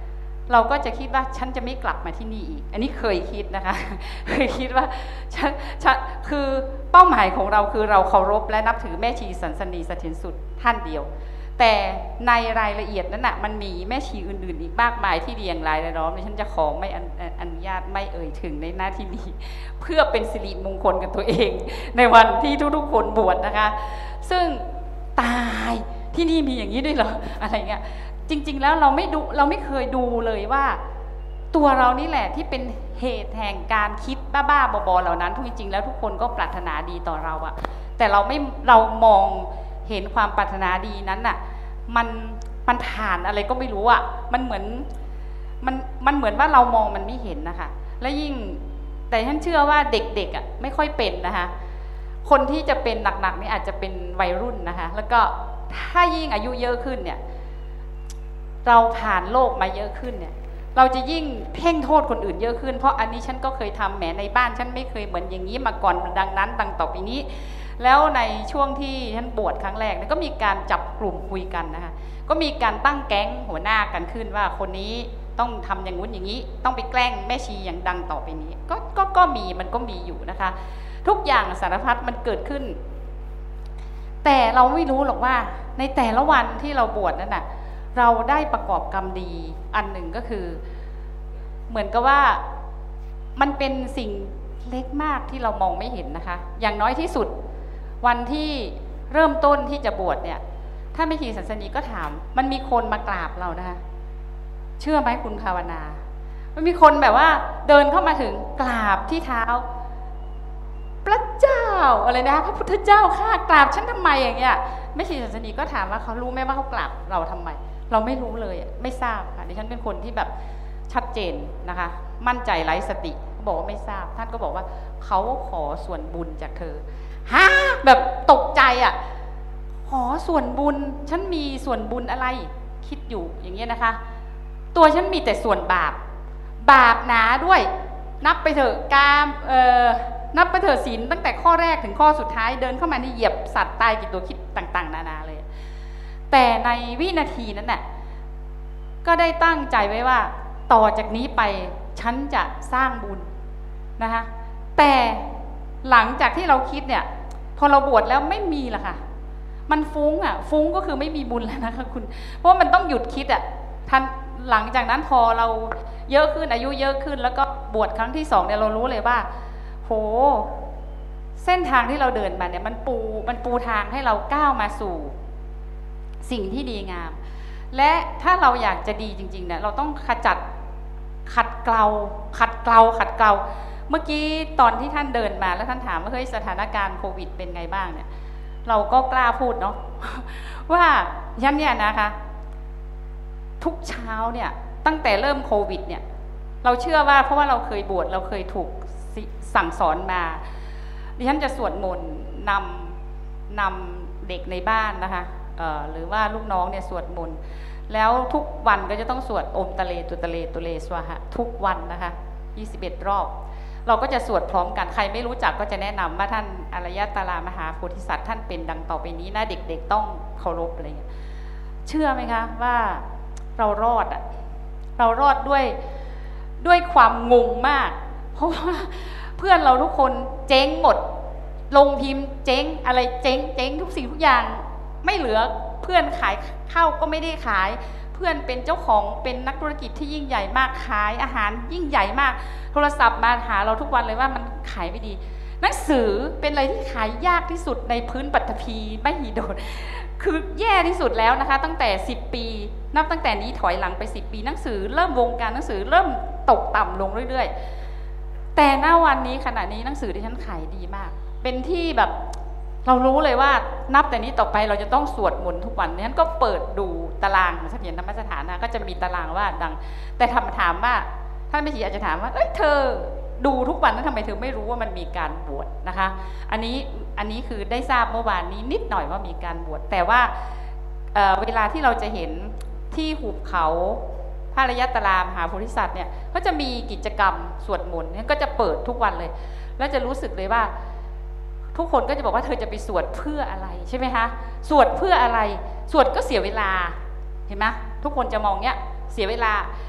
เราก็จะคิดว่าฉันจะไม่กลับมาที่นี่อีกอันนี้เคยคิดนะคะเคยคิดว่าฉันฉันคือเป้าหมายของเราคือเราเคารพและนับถือแม่ชีสันสนีเสถียรสุดท่านเดียวแต่ในรายละเอียดนั้นน่ะมันมีแม่ชีอื่นๆอีกมากมายที่เรียงรายล้อมดิฉันจะขอไม่อนุญาตไม่เอ่ยถึงในหน้าที่นี้เพื่อเป็นสิริมงคลกับตัวเองในวันที่ทุกๆคนบวชนะคะซึ่งตายที่นี่มีอย่างนี้ด้วยเหรออะไรเงี้ยจริงๆแล้วเราไม่ดูเราไม่เคยดูเลยว่าตัวเรานี่แหละที่เป็นเหตุแห่งการคิดบ้าๆบอๆเหล่านั้นทุกจริงๆแล้วทุกคนก็ปรารถนาดีต่อเราอะแต่เราไม่เรามองเห็นความปรารถนาดีนั้นน่ะมันมันผ่านอะไรก็ไม่รู้อ่ะมันเหมือนมันมันเหมือนว่าเรามองมันไม่เห็นนะคะและยิ่งแต่ฉันเชื่อว่าเด็กๆอ่ะไม่ค่อยเป็นนะคะคนที่จะเป็นหนักๆนี่อาจจะเป็นวัยรุ่นนะคะแล้วก็ถ้ายิ่งอายุเยอะขึ้นเนี่ยเราผ่านโลกมาเยอะขึ้นเนี่ยเราจะยิ่งเพ่งโทษคนอื่นเยอะขึ้นเพราะอันนี้ฉันก็เคยทำแหมในบ้านฉันไม่เคยเหมือนอย่างนี้มาก่อนดังนั้นดังต่อไปนี้แล้วในช่วงที่ฉันบวชครั้งแรกก็มีการจับกลุ่มคุยกันนะคะก็มีการตั้งแก๊งหัวหน้ากันขึ้นว่าคนนี้ต้องทำอย่างงู้นอย่างนี้ต้องไปแกล้งแม่ชีอย่างดังต่อไปนี้ก็ก็ก็มีมันก็มีอยู่นะคะทุกอย่างสารพัดมันเกิดขึ้นแต่เราไม่รู้หรอกว่าในแต่ละวันที่เราบวชนั้นน่ะเราได้ประกอบกรรมดีอันหนึ่งก็คือเหมือนกับว่ามันเป็นสิ่งเล็กมากที่เรามองไม่เห็นนะคะอย่างน้อยที่สุดวันที่เริ่มต้นที่จะบวชเนี่ยถ้าแม่ชีสันสนีก็ถามมันมีคนมากราบเรานะคะเชื่อไหมคุณภาวนามันมีคนแบบว่าเดินเข้ามาถึงกราบที่เท้าพระเจ้าอะไรนะพระพุทธเจ้าข้ากราบฉันทำไมอย่างเงี้ยแม่ชีสันสนีก็ถามว่าเขารู้ไหมว่าเขากราบเราทำไมเราไม่รู้เลยไม่ทราบค่ะดิฉันเป็นคนที่แบบชัดเจนนะคะมั่นใจไร้สติบอกว่าไม่ทราบท่านก็บอกว่าเขาขอส่วนบุญจากเธอฮะแบบตกใจอ่ะขอส่วนบุญฉันมีส่วนบุญอะไรคิดอยู่อย่างเงี้ยนะคะตัวฉันมีแต่ส่วนบาปบาปหนาด้วยนับไปเถอะกามเอ่อนับไปเถอะศีลตั้งแต่ข้อแรกถึงข้อสุดท้ายเดินเข้ามานี่เหยียบสัตว์ตายกี่ตัวคิดต่างๆนานาเลยแต่ในวินาทีนั้นน่ะก็ได้ตั้งใจไว้ว่าต่อจากนี้ไปฉันจะสร้างบุญนะคะแต่หลังจากที่เราคิดเนี่ยพอเราบวชแล้วไม่มีละค่ะมันฟุ้งอ่ะฟุ้งก็คือไม่มีบุญแล้วนะคะคุณเพราะมันต้องหยุดคิดอ่ะทันหลังจากนั้นพอเราเยอะขึ้นอายุเยอะขึ้นแล้วก็บวชครั้งที่สองเนี่ยเรารู้เลยว่าโหเส้นทางที่เราเดินมาเนี่ยมันปูมันปูทางให้เราก้าวมาสู่สิ่งที่ดีงามและถ้าเราอยากจะดีจริงๆเนี่ยเราต้องขจัดขัดเกลาขัดเกลาขัดเกลาเมื่อกี้ตอนที่ท่านเดินมาแล้วท่านถามว่าเฮ้ยสถานการณ์โควิดเป็นไงบ้างเนี่ยเราก็กล้าพูดเนาะว่ายันเนี่ยนะคะทุกเช้าเนี่ยตั้งแต่เริ่มโควิดเนี่ยเราเชื่อว่าเพราะว่าเราเคยบวชเราเคยถูกสั่งสอนมาดิฉันจะสวดมนต์นำนำเด็กในบ้านนะคะหรือว่าลูกน้องเนี่ยสวดมนต์แล้วทุกวันก็จะต้องสวดอมตะเลตุตะเลตุเลสวะหะทุกวันนะคะยี่สิบเอ็ดรอบเราก็จะสวดพร้อมกันใครไม่รู้จักก็จะแนะนำว่าท่านอารยตรามหาโพธิสัตว์ท่านเป็นดังต่อไปนี้นะเด็กๆต้องเคารพอะไรอย่างเงี้ยเชื่อไหมคะว่าเรารอดอ่ะเรารอดด้วยด้วยความงงมากเพราะว่าเพื่อนเราทุกคนเจ๊งหมดลงพิมพ์เจ๊งอะไรเจ๊งเจ๊งทุกสิ่งทุกอย่างไม่เหลือเพื่อนขายข้าวก็ไม่ได้ขายเพื่อนเป็นเจ้าของเป็นนักธุรกิจที่ยิ่งใหญ่มากขายอาหารยิ่งใหญ่มากโทรศัพท์มาหาเราทุกวันเลยว่ามันขายไม่ดีหนังสือเป็นอะไรที่ขายยากที่สุดในพื้นปฐพีไม่หีโดดคือแย่ที่สุดแล้วนะคะตั้งแต่สิบปีนับตั้งแต่นี้ถอยหลังไปสิบปีหนังสือเริ่มวงการหนังสือเริ่มตกต่ำลงเรื่อยๆแต่หน้าวันนี้ขณะนี้หนังสือที่ฉันขายดีมากเป็นที่แบบเรารู้เลยว่านับแต่นี้ต่อไปเราจะต้องสวดมนต์ทุกวันนั้นก็เปิดดูตารางเสถียรธรรมสถานนะก็จะมีตารางว่าดังแต่ทำถามว่าท่านแม่ชีอาจจะถามว่าเอ้ยเธอดูทุกวันนั้นทำไมเธอไม่รู้ว่ามันมีการบวชนะคะอันนี้อันนี้คือได้ทราบเมื่อวานนี้นิดหน่อยว่ามีการบวชแต่ว่า เ, เวลาที่เราจะเห็นที่หุบเขาพระอรยตรามหาโพธิสัตว์เนี่ยก็จะมีกิจกรรมสวดมนต์ก็จะเปิดทุกวันเลยแล้วจะรู้สึกเลยว่าทุกคนก็จะบอกว่าเธอจะไปสวดเพื่ออะไรใช่ไหมคะสวดเพื่ออะไรสวดก็เสียเวลาเห็นไหมทุกคนจะมองเนี้ยเสียเวลา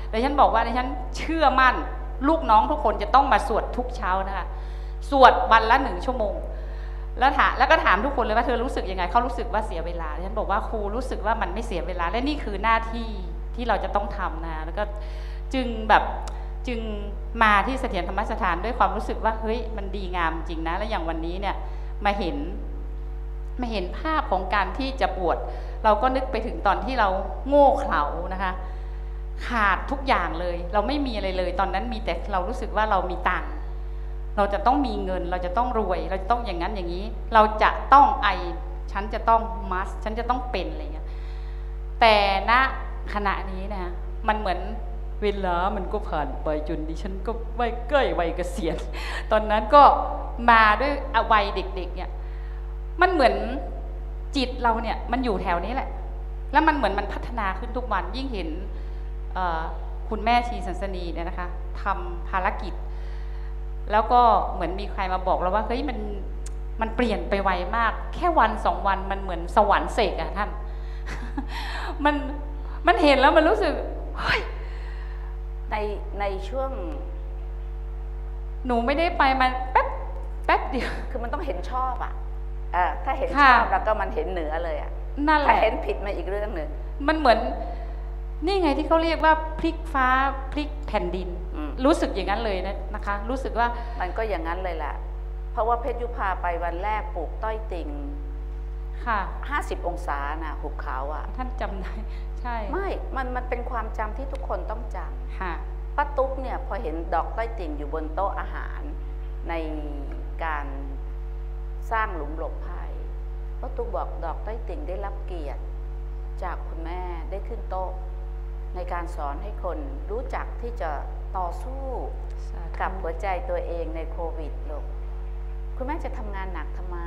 แต่ฉันบอกว่าดิฉันเชื่อมั่นลูกน้องทุกคนจะต้องมาสวดทุกเช้านะคะสวดวันละหนึ่งชั่วโมงแล้วถามแล้วก็ถามทุกคนเลยว่าเธอรู้สึกยังไงเขารู้สึกว่าเสียเวลาฉันบอกว่าครูรู้สึกว่ามันไม่เสียเวลาและนี่คือหน้าที่ที่เราจะต้องทำนะแล้วก็จึงแบบจึงมาที่เสถียรธรรมสถานด้วยความรู้สึกว่าเฮ้ยมันดีงามจริงนะและอย่างวันนี้เนี่ยมาเห็นมาเห็นภาพของการที่จะบวชเราก็นึกไปถึงตอนที่เราโง่เขลานะคะขาดทุกอย่างเลยเราไม่มีอะไรเลยตอนนั้นมีแต่เรารู้สึกว่าเรามีตังค์เราจะต้องมีเงินเราจะต้องรวยเราจะต้องอย่างนั้นอย่างนี้เราจะต้องไอฉันจะต้องมัสฉันจะต้องเป็นอะไรเงี้ยแต่ณขณะนี้นะมันเหมือนเวลามันก็ผ่านไปจนดิฉันก็ไม่ใกล้วัยเกษียณตอนนั้นก็มาด้วยวัยเด็กๆเนี่ยมันเหมือนจิตเราเนี่ยมันอยู่แถวนี้แหละแล้วมันเหมือนมันพัฒนาขึ้นทุกวันยิ่งเห็นคุณแม่ชีสันสนีเนี่ยนะคะทำภารกิจแล้วก็เหมือนมีใครมาบอกเราว่าเฮ้ยมันมันเปลี่ยนไปไวมากแค่วันสองวันมันเหมือนสวรรค์เสกอะท่านมันมันเห็นแล้วมันรู้สึกเฮ้ยในในช่วงหนูไม่ได้ไปมันแป๊บแป๊บเดียวคือมันต้องเห็นชอบอะอ่าถ้าเห็นชอบแล้วก็มันเห็นเหนือเลยอะนั่นแหละถ้าเห็นผิดมาอีกเรื่องหนึ่งมันเหมือนนี่ไงที่เขาเรียกว่าพลิกฟ้าพลิกแผ่นดินรู้สึกอย่างนั้นเลยนะนะคะรู้สึกว่ามันก็อย่างนั้นเลยแหละเพราะว่าเพชรยุพาไปวันแรกปลูกต้อยติ่งค่ะห้าสิบองศาน่ะหุบเขาอ่ะท่านจำได้ใช่ไม่มันมันเป็นความจำที่ทุกคนต้องจำค่ะป้าตุ๊กเนี่ยพอเห็นดอกต้อยติ่งอยู่บนโต๊ะอาหารในการสร้างหลุมหลบภัยป้าตุ๊กบอกดอกต้อยติ่งได้รับเกียรติจากคุณแม่ได้ขึ้นโต๊ะในการสอนให้คนรู้จักที่จะต่อสู้กับหัวใจตัวเองในโควิดลูกคุณแม่จะทำงานหนักทำไม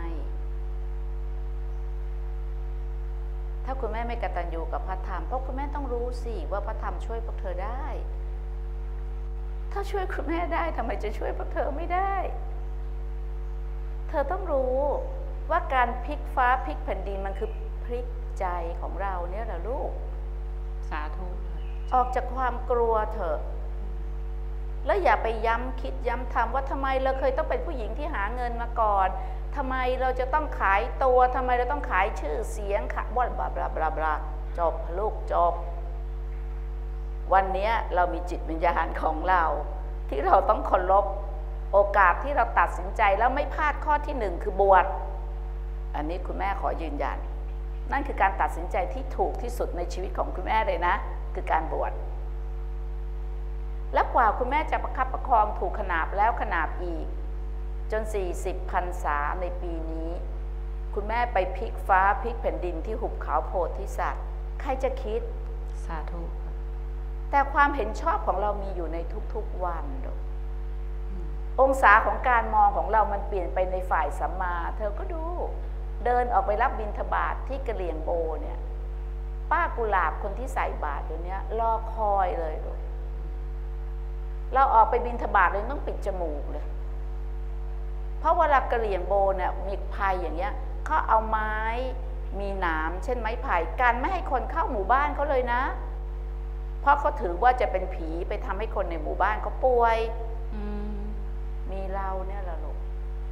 ถ้าคุณแม่ไม่กตัญญูกับพระธรรมเพราะคุณแม่ต้องรู้สิว่าพระธรรมช่วยพวกเธอได้ถ้าช่วยคุณแม่ได้ทำไมจะช่วยพวกเธอไม่ได้เธอต้องรู้ว่าการพลิกฟ้าพลิกแผ่นดินมันคือพลิกใจของเราเนี่ยแหละลูกสาธุออกจากความกลัวเถอะแล้วอย่าไปย้ำคิดย้ำทำว่าทำไมเราเคยต้องเป็นผู้หญิงที่หาเงินมาก่อนทำไมเราจะต้องขายตัวทำไมเราต้องขายชื่อเสียงค่ะบลาบลาบลาบลาบลาจบลูกจบวันนี้เรามีจิตวิญญาณของเราที่เราต้องเคารพโอกาสที่เราตัดสินใจแล้วไม่พลาดข้อที่หนึ่งคือบวชอันนี้คุณแม่ขอยืนยันนั่นคือการตัดสินใจที่ถูกที่สุดในชีวิตของคุณแม่เลยนะคือการบวชและกว่าคุณแม่จะประคับประคองถูกขนาบแล้วขนาบอีกจนสี่สิบพรรษาในปีนี้คุณแม่ไปพลิกฟ้าพลิกแผ่นดินที่หุบเขาโพธิสัตว์ใครจะคิดสาธุแต่ความเห็นชอบของเรามีอยู่ในทุกๆวันองศาของการมองของเรามันเปลี่ยนไปในฝ่ายสัมมาเธอก็ดูเดินออกไปรับบิณฑบาต ท, ที่กะเหรี่ยงโบเนี่ยป้ากุหลาบคนที่ใส่บาตรอยู่เนี้ยรอคอยเลยลูกเราออกไปบิณฑบาตเลยต้องปิดจมูกเลยเพราะเวลากะเหรี่ยงโบเนี่ยมีภัยอย่างเงี้ยเขาเอาไม้มีหนามเช่นไม้ไผ่กันไม่ให้คนเข้าหมู่บ้านเขาเลยนะเพราะเขาถือว่าจะเป็นผีไปทำให้คนในหมู่บ้านเขาป่วยมีเราเนี่ยละลูก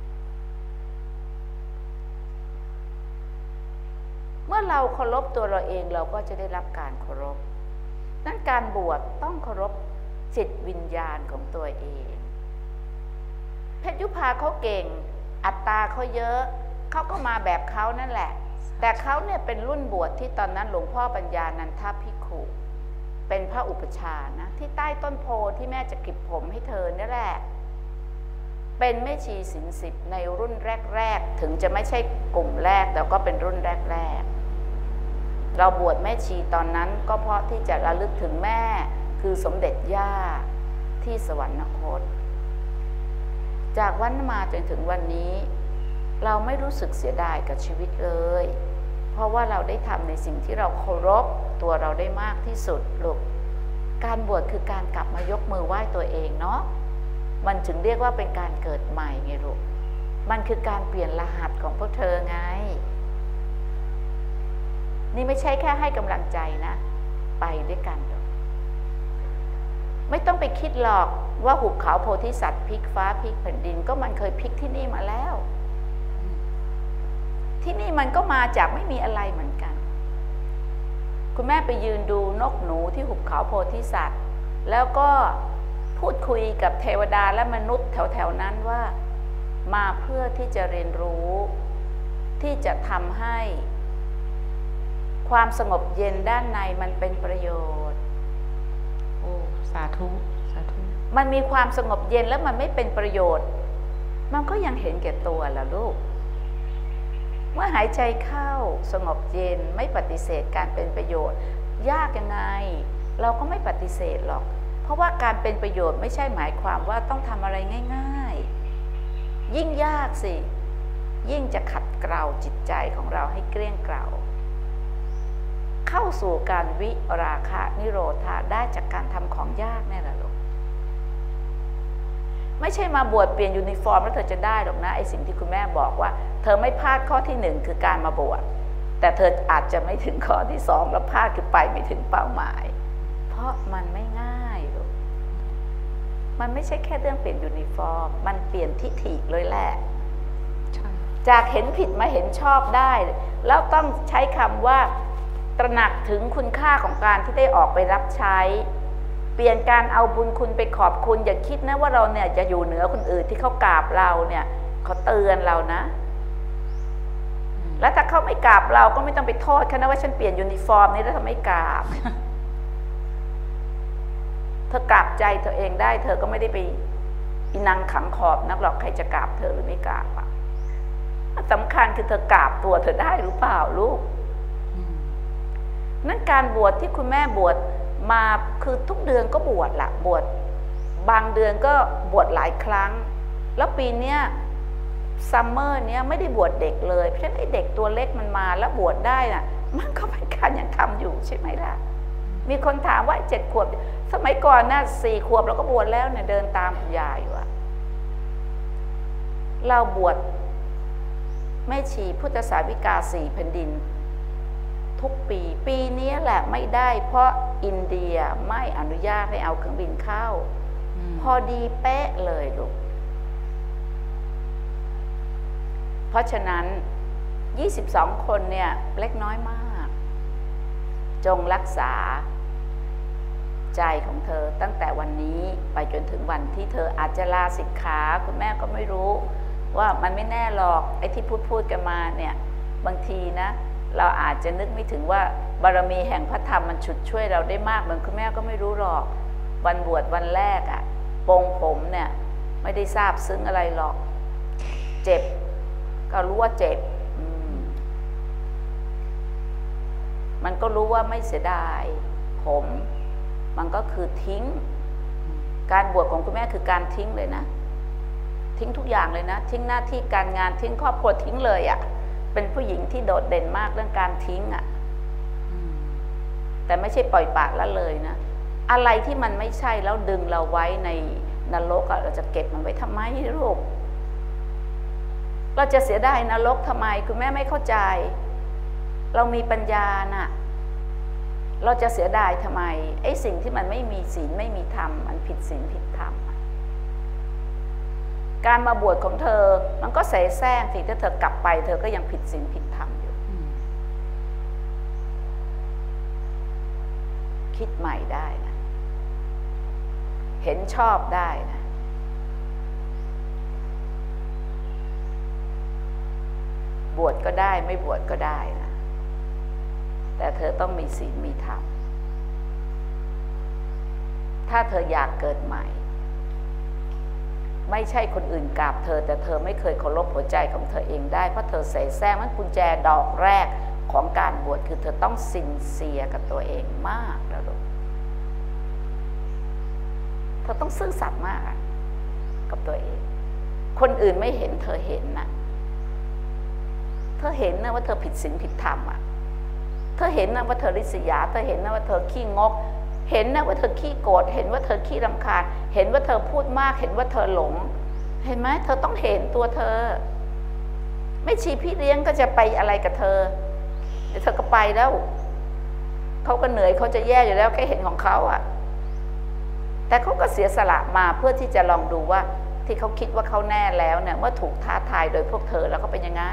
เมื่อเราเคารพตัวเราเองเราก็จะได้รับการเคารพนั่นการบวชต้องเคารพจิตวิญญาณของตัวเองเพชรยุพาเขาเก่งอัตตาเขาเยอะเขาก็มาแบบเขานั่นแหละแต่เขาเนี่ยเป็นรุ่นบวชที่ตอนนั้นหลวงพ่อปัญญานันทภิกขุเป็นพระอุปชานะที่ใต้ต้นโพที่แม่จะกลิบผมให้เธอนี่แหละเป็นแม่ชีศีลสิบในรุ่นแรกๆถึงจะไม่ใช่กลุ่มแรกแต่ก็เป็นรุ่นแรกๆเราบวชแม่ชีตอนนั้นก็เพราะที่จะระลึกถึงแม่คือสมเด็จย่าที่สวรรคตจากวันมาจนถึงวันนี้เราไม่รู้สึกเสียดายกับชีวิตเลยเพราะว่าเราได้ทำในสิ่งที่เราเคารพตัวเราได้มากที่สุดลูกการบวชคือการกลับมายกมือไหว้ตัวเองเนาะมันถึงเรียกว่าเป็นการเกิดใหม่ไงลูกมันคือการเปลี่ยนรหัสของพวกเธอไงนี่ไม่ใช่แค่ให้กำลังใจนะไปด้วยกันไม่ต้องไปคิดหรอกว่าหุบเขาโพธิสัตว์พลิกฟ้าพลิกแผ่นดินก็มันเคยพลิกที่นี่มาแล้วที่นี่มันก็มาจากไม่มีอะไรเหมือนกันคุณแม่ไปยืนดูนกหนูที่หุบเขาโพธิสัตว์แล้วก็พูดคุยกับเทวดาและมนุษย์แถวๆนั้นว่ามาเพื่อที่จะเรียนรู้ที่จะทำให้ความสงบเย็นด้านในมันเป็นประโยชน์โอ้สาธุสาธุมันมีความสงบเย็นแล้วมันไม่เป็นประโยชน์มันก็ยังเห็นแก่ตัวล่ะลูกเมื่อหายใจเข้าสงบเย็นไม่ปฏิเสธการเป็นประโยชน์ยากยังไงเราก็ไม่ปฏิเสธหรอกเพราะว่าการเป็นประโยชน์ไม่ใช่หมายความว่าต้องทำอะไรง่ายๆยิ่งยากสิยิ่งจะขัดเกลาจิตใจของเราให้เกลี้ยงเกลาเข้าสู่การวิราคะนิโรธาได้จากการทำของยากแน่ละลูกไม่ใช่มาบวชเปลี่ยนยูนิฟอร์มแล้วเธอจะได้หรอกนะไอ้สิ่งที่คุณแม่บอกว่าเธอไม่พลาดข้อที่หนึ่งคือการมาบวชแต่เธออาจจะไม่ถึงข้อที่สองแล้วพลาดคือไปไม่ถึงเป้าหมายเพราะมันไม่ง่ายลูกมันไม่ใช่แค่เรื่องเปลี่ยนยูนิฟอร์มมันเปลี่ยนทิฏฐิเลยแหละจากเห็นผิดมาเห็นชอบได้แล้วต้องใช้คำว่าตระหนักถึงคุณค่าของการที่ได้ออกไปรับใช้เปลี่ยนการเอาบุญคุณไปขอบคุณอย่าคิดนะว่าเราเนี่ยจะอยู่เหนือคนอื่นที่เขากราบเราเนี่ยเขาเตือนเรานะแล้วถ้าเขาไม่กราบเราก็ไม่ต้องไปโทษเขานะว่าฉันเปลี่ยนยูนิฟอร์มนี้แล้วทำไมกราบ เธอกราบใจเธอเองได้เธอก็ไม่ได้ไปอินังขังขอบนักหรอกใครจะกราบเธอหรือไม่กราบอ่ะสำคัญคือเธอกราบตัวเธอได้หรือเปล่าลูกนั่นการบวชที่คุณแม่บวชมาคือทุกเดือนก็บวชละบวชบางเดือนก็บวชหลายครั้งแล้วปีเนี้ยซัมเมอร์เนี้ยไม่ได้บวชเด็กเลยเพราะฉะนั้นไอ้เด็กตัวเล็กมันมาแล้วบวชได้น่ะมันก็เป็นการยังทำอยู่ใช่ไหมล่ะมีคนถามว่าเจ็ดขวบสมัยก่อนน่ะสี่ขวบเราก็บวชแล้วเนี่ยเดินตามคุณยายอยู่อะเราบวชแม่ชีพุทธสาวิกาสี่แผ่นดินทุกปีปีนี้แหละไม่ได้เพราะอินเดียไม่อนุญาตให้เอาเครื่องบินเข้าพอดีเป๊ะเลยลูกเพราะฉะนั้นยี่สิบสองคนเนี่ยเล็กน้อยมากจงรักษาใจของเธอตั้งแต่วันนี้ไปจนถึงวันที่เธออาจจะลาสิกขาคุณแม่ก็ไม่รู้ว่ามันไม่แน่หรอกไอ้ที่พูดพูดกันมาเนี่ยบางทีนะเราอาจจะนึกไม่ถึงว่าบารมีแห่งพระธรรมมันฉุดช่วยเราได้มากเหมือนคุณแม่ก็ไม่รู้หรอกวันบวชวันแรกอะปงผมเนี่ยไม่ได้ทราบซึ้งอะไรหรอกเจ็บก็รู้ว่าเจ็บมันก็รู้ว่าไม่เสียดายผมมันก็คือทิ้งการบวชของคุณแม่คือการทิ้งเลยนะทิ้งทุกอย่างเลยนะทิ้งหน้าที่การงานทิ้งครอบครัวทิ้งเลยอะเป็นผู้หญิงที่โดดเด่นมากเรื่องการทิ้งอ่ะแต่ไม่ใช่ปล่อยปละละเลยนะอะไรที่มันไม่ใช่แล้วดึงเราไว้ในนรกเราจะเก็บมันไว้ทำไมลูกเราจะเสียดายนรกทำไมคุณแม่ไม่เข้าใจเรามีปัญญาน่ะเราจะเสียดายทำไมไอ้สิ่งที่มันไม่มีศีลไม่มีธรรมมันผิดศีลผิดธรรมการมาบวชของเธอมันก็เสแสร้งสิถ้าเธอกลับไปเธอก็ยังผิดศีลผิดธรรมอยู่คิดใหม่ได้นะเห็นชอบได้นะบวชก็ได้ไม่บวชก็ได้นะแต่เธอต้องมีศีลมีธรรมถ้าเธออยากเกิดใหม่ไม่ใช่คนอื่นกราบเธอแต่เธอไม่เคยเคารพหัวใจของเธอเองได้เพราะเธอเสแสร้งมันกุญแจดอกแรกของการบวชคือเธอต้องซินเซียกับตัวเองมากแล้วลูกเธอต้องซื่อสัตย์มากกับตัวเองคนอื่นไม่เห็นเธอเห็นนะเธอเห็นนะว่าเธอผิดศีลผิดธรรมอ่ะเธอเห็นนะว่าเธอริษยาเธอเห็นนะว่าเธอขี้งกเห็นนะว่าเธอขี้โกรธเห็นว่าเธอขี้รำคาญเห็นว่าเธอพูดมากเห็นว่าเธอหลงเห็นไหมเธอต้องเห็นตัวเธอไม่ชีพี่เลี้ยงก็จะไปอะไรกับเธอเดี๋ยวเธอก็ไปแล้วเขาก็เหนื่อยเขาจะแย่อยู่แล้วแค่เห็นของเขาอ่ะแต่เขาก็เสียสละมาเพื่อที่จะลองดูว่าที่เขาคิดว่าเขาแน่แล้วเนี่ยเมื่อถูกท้าทายโดยพวกเธอแล้วเขาเป็นยังไง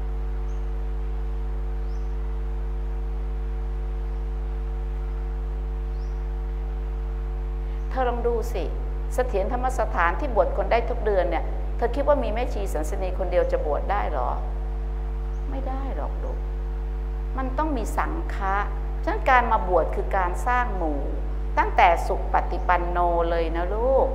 เธอลองดูสิเสถียรธรรมสถานที่บวชคนได้ทุกเดือนเนี่ยเธอคิดว่ามีแม่ชีสันสนีคนเดียวจะบวชได้หรอไม่ได้หรอกลูกมันต้องมีสังฆะฉะนั้นการมาบวชคือการสร้างหมู่ตั้งแต่สุปฏิปันโนเลยนะลูก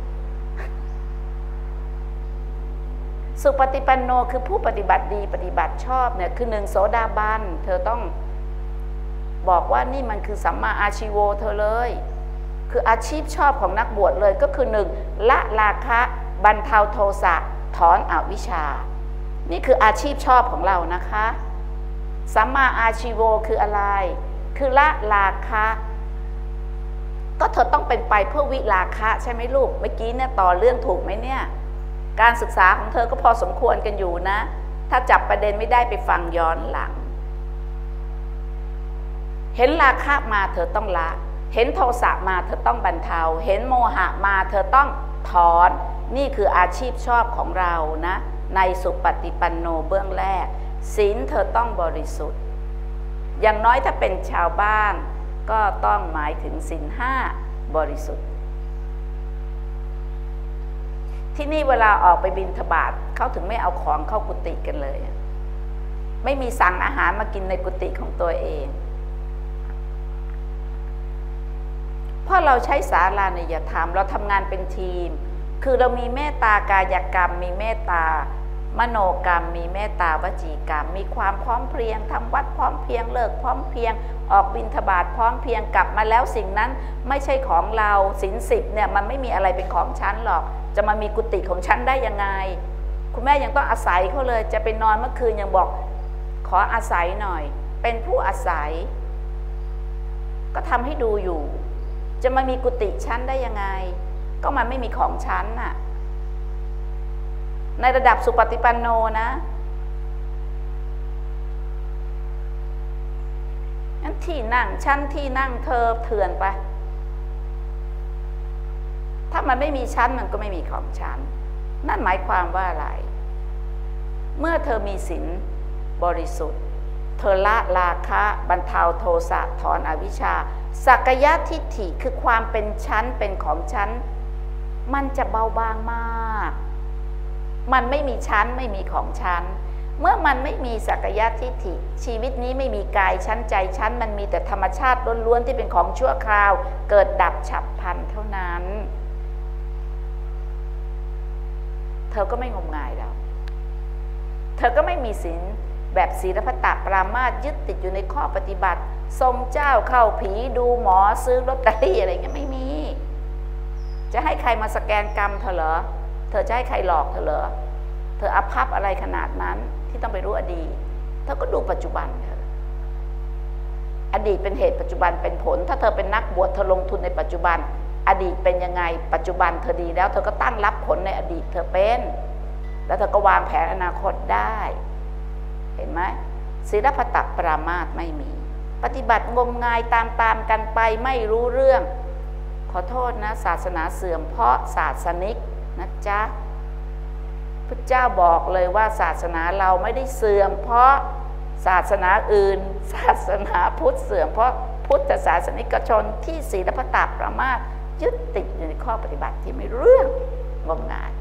สุปฏิปันโนคือผู้ปฏิบัติดีปฏิบัติชอบเนี่ยคือหนึ่งโสดาบันเธอต้องบอกว่านี่มันคือสัมมาอาชีโวเธอเลยคืออาชีพชอบของนักบวชเลยก็คือหนึ่งละราคะบรรเทาโทสะถอนอวิชชานี่คืออาชีพชอบของเรานะคะสัมมาอาชีโวคืออะไรคือละราคะก็เธอต้องเป็นไปเพื่อวิราคะใช่ไหมลูกเมื่อกี้เนี่ยต่อเรื่องถูกไหมเนี่ยการศึกษาของเธอก็พอสมควรกันอยู่นะถ้าจับประเด็นไม่ได้ไปฟังย้อนหลังเห็นราคะมาเธอต้องละเห็นโทสะมาเธอต้องบรรเทาเห็นโมหะมาเธอต้องถอนนี่คืออาชีพชอบของเรานะในสุปฏิปันโนเบื้องแรกศีลเธอต้องบริสุทธิ์อย่างน้อยถ้าเป็นชาวบ้านก็ต้องหมายถึงศีลห้าบริสุทธิ์ที่นี่เวลาออกไปบิณฑบาตเขาถึงไม่เอาของเข้ากุฏิกันเลยไม่มีสั่งอาหารมากินในกุฏิของตัวเองเพราะเราใช้ศาลานิยธรรมเราทำงานเป็นทีมคือเรามีเมตตากายกรรมมีเมตตามโนกรรมมีเมตตาวจีกรรมมีความพร้อมเพรียงทำวัดพร้อมเพรียงเลิกพร้อมเพรียงออกบิณฑบาตพร้อมเพรียงกลับมาแล้วสิ่งนั้นไม่ใช่ของเราศีลสิบเนี่ยมันไม่มีอะไรเป็นของฉันหรอกจะมามีกุฏิของฉันได้ยังไงคุณแม่ยังต้องอาศัยเขาเลยจะไปนอนเมื่อคืนยังบอกขออาศัยหน่อยเป็นผู้อาศัยก็ทำให้ดูอยู่จะมามีกุฏิฉันได้ยังไงก็มันไม่มีของฉันน่ะในระดับสุปฏิปันโนนะงั้นที่นั่งชั้นที่นั่งเธอเถื่อนไปถ้ามันไม่มีชั้นมันก็ไม่มีของชั้นนั่นหมายความว่าอะไรเมื่อเธอมีศีลบริสุทธิ์เธอละราคะบรรเทาโทสะถอนอวิชชาสักยทิฏฐิคือความเป็นชั้นเป็นของชั้นมันจะเบาบางมากมันไม่มีชั้นไม่มีของชั้นเมื่อมันไม่มีสักยทิฏฐิชีวิตนี้ไม่มีกายชั้นใจชั้นมันมีแต่ธรรมชาติล้วนๆที่เป็นของชั่วคราวเกิดดับฉับพลันเท่านั้นเธอก็ไม่งมงายแล้วเธอก็ไม่มีศีลแบบศีลพัตตปรามาสยึดติดอยู่ในข้อปฏิบัติทรงเจ้าเข้าผีดูหมอซื้อลอตเตอรี่อะไรเงี้ยไม่มีจะให้ใครมาสแกนกรรมเธอเหรอเธอจะให้ใครหลอกเธอเหรอเธออภัพอะไรขนาดนั้นที่ต้องไปรู้อดีตเธอก็ดูปัจจุบันเธออดีตเป็นเหตุปัจจุบันเป็นผลถ้าเธอเป็นนักบวชเธอลงทุนในปัจจุบันอดีตเป็นยังไงปัจจุบันเธอดีแล้วเธอก็ตั้งรับผลในอดีตเธอเป็นแล้วเธอก็วางแผนอนาคตได้เห็นไหมศีลพัตตปรามาสไม่มีปฏิบัติงมงายตามตามกันไปไม่รู้เรื่องขอโทษนะศาสนาเสื่อมเพราะศาสนิกนะจ๊ะพระเจ้าบอกเลยว่าศาสนาเราไม่ได้เสื่อมเพราะศาสนาอื่นศาสนาพุทธเสื่อมเพราะพุทธศาสนิกชนที่ศีลพัตตปรามาสยึดติดอยู่ในข้อปฏิบัติที่ไม่เรื่องงมงาย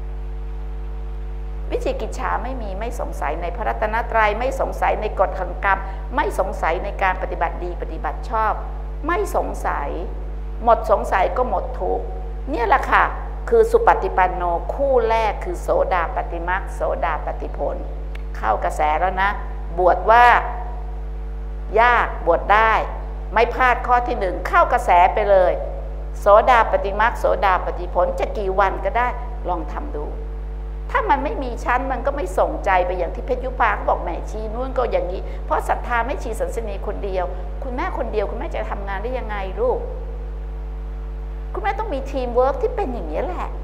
วิจิกิจฉาไม่มีไม่สงสัยในพระรัตนตรัยไม่สงสัยในกฎแห่งกรรมไม่สงสัยในการปฏิบัติดีปฏิบัติชอบไม่สงสัยหมดสงสัยก็หมดทุกข์เนี่ยแหละค่ะคือสุปฏิปันโนคู่แรกคือโสดาปฏิมรรคโสดาปฏิผลเข้ากระแสแล้วนะบวชว่ายากบวชได้ไม่พลาดข้อที่หนึ่งเข้ากระแสไปเลยโสดาปฏิมรรคโสดาปฏิผลจะกี่วันก็ได้ลองทำดูถ้ามันไม่มีชั้นมันก็ไม่ส่งใจไปอย่างที่เพชรยุพาเขาบอกแม่ชีนู้นก็อย่างนี้เพราะศรัทธาไม่ชีสันสนีคนเดียวคุณแม่คนเดียวคุณแม่จะทำงานได้ยังไงลูกคุณแม่ต้องมีทีมเวิร์กที่เป็นอย่างนี้แหละ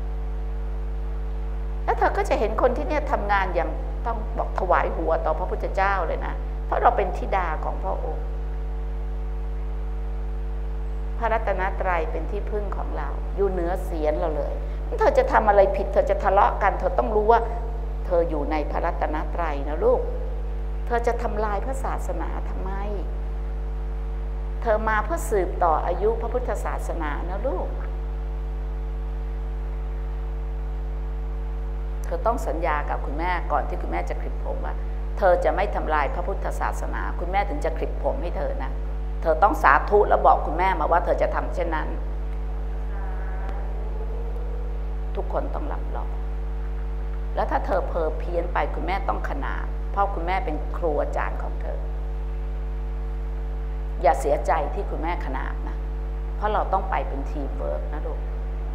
แล้วเธอก็จะเห็นคนที่เนี่ยทำงานอย่างต้องบอกถวายหัวต่อพระพุทธเจ้าเลยนะเพราะเราเป็นธิดาของพระองค์พระรัตนตรัยเป็นที่พึ่งของเราอยู่เหนือเสียนเราเลยเธอจะทำอะไรผิดเธอจะทะเลาะกันเธอต้องรู้ว่าเธออยู่ในพระรัตนตรัยนะลูกเธอจะทำลายพระศาสนาทำไมเธอมาเพื่อสืบต่ออายุพระพุทธศาสนานะลูกเธอต้องสัญญากับคุณแม่ก่อนที่คุณแม่จะคลิปผมว่าเธอจะไม่ทำลายพระพุทธศาสนาคุณแม่ถึงจะคลิปผมให้เธอนะเธอต้องสาธุแล้วบอกคุณแม่มาว่าเธอจะทำเช่นนั้นทุกคนต้องรับรองแล้วถ้าเธอเพ้อเพี้ยนไปคุณแม่ต้องขนาดเพราะคุณแม่เป็นครูอาจารย์ของเธออย่าเสียใจที่คุณแม่ขนาดนะเพราะเราต้องไปเป็นทีมเวิร์กนะลูก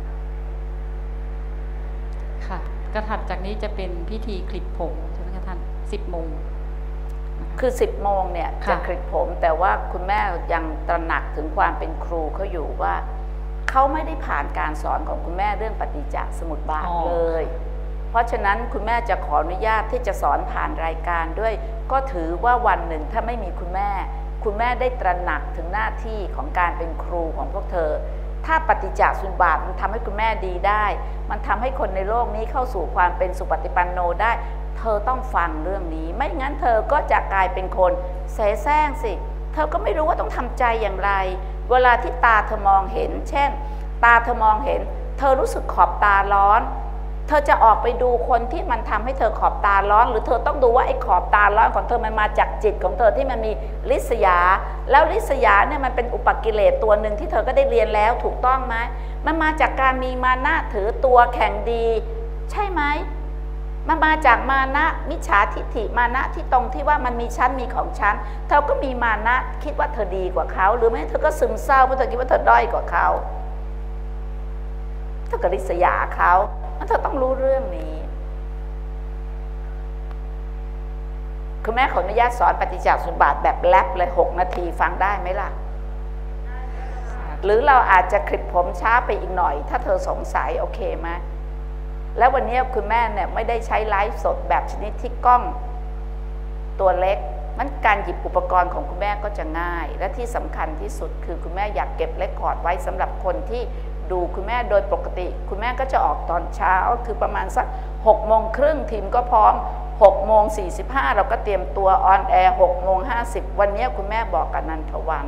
ค่ะกระถัดจากนี้จะเป็นพิธีคลิปผมใช่ไหมคะท่านสิบโมงคือสิบโมงเนี่ยจะคลิปผมแต่ว่าคุณแม่ยังตระหนักถึงความเป็นครูเขาอยู่ว่าเขาไม่ได้ผ่านการสอนของคุณแม่เรื่องปฏิจจสมุปบาทเลยเพราะฉะนั้นคุณแม่จะขออนุญาตที่จะสอนผ่านรายการด้วยก็ถือว่าวันหนึ่งถ้าไม่มีคุณแม่คุณแม่ได้ตระหนักถึงหน้าที่ของการเป็นครูของพวกเธอถ้าปฏิจจสมุปบาทมันทำให้คุณแม่ดีได้มันทำให้คนในโลกนี้เข้าสู่ความเป็นสุปฏิปันโนได้เธอต้องฟังเรื่องนี้ไม่งั้นเธอก็จะกลายเป็นคนเสแสร้งสิเธอก็ไม่รู้ว่าต้องทำใจอย่างไรเวลาที่ตาเธอมองเห็นเช่นตาเธอมองเห็นเธอรู้สึกขอบตาร้อนเธอจะออกไปดูคนที่มันทำให้เธอขอบตาร้อนหรือเธอต้องดูว่าไอ้ขอบตาร้อนของเธอมันมาจากจิตของเธอที่มันมีลิษยาแล้วลิษยาเนี่ยมันเป็นอุปกิเลสตัวหนึ่งที่เธอก็ได้เรียนแล้วถูกต้องไหมมันมาจากการมีมานะถือตัวแข่งดีใช่ไหมมันมาจากมานะมิจฉาทิฏฐิมานะที่ตรงที่ว่ามันมีชั้นมีของชั้นเธอก็มีมานะคิดว่าเธอดีกว่าเขาหรือไม่เธอก็ซึมเศร้าเพราะเธอคิดว่าเธอด้อยกว่าเขาเธอก็ริษยาเขาเธอต้องรู้เรื่องนี้คุณแม่ขออนุญาตสอนปฏิจจสมุปบาทแบบแลบเลยหกนาทีฟังได้ไหมล่ะหรือเราอาจจะคลิปผมช้าไปอีกหน่อยถ้าเธอสงสัยโอเคไหมแล้ววันนี้คุณแม่เนี่ยไม่ได้ใช้ไลฟ์สดแบบชนิดที่กล้องตัวเล็กมันการหยิบอุปกรณ์ของคุณแม่ก็จะง่ายและที่สำคัญที่สุดคือคุณแม่อยากเก็บเรคคอร์ดไว้สำหรับคนที่ดูคุณแม่โดยปกติคุณแม่ก็จะออกตอนเช้าคือประมาณสักหกโมงครึ่งทีมก็พร้อมหกโมงสี่สิบห้าเราก็เตรียมตัวออนแอร์หกโมงห้าสิบวันนี้คุณแม่บอกกับนันทวัน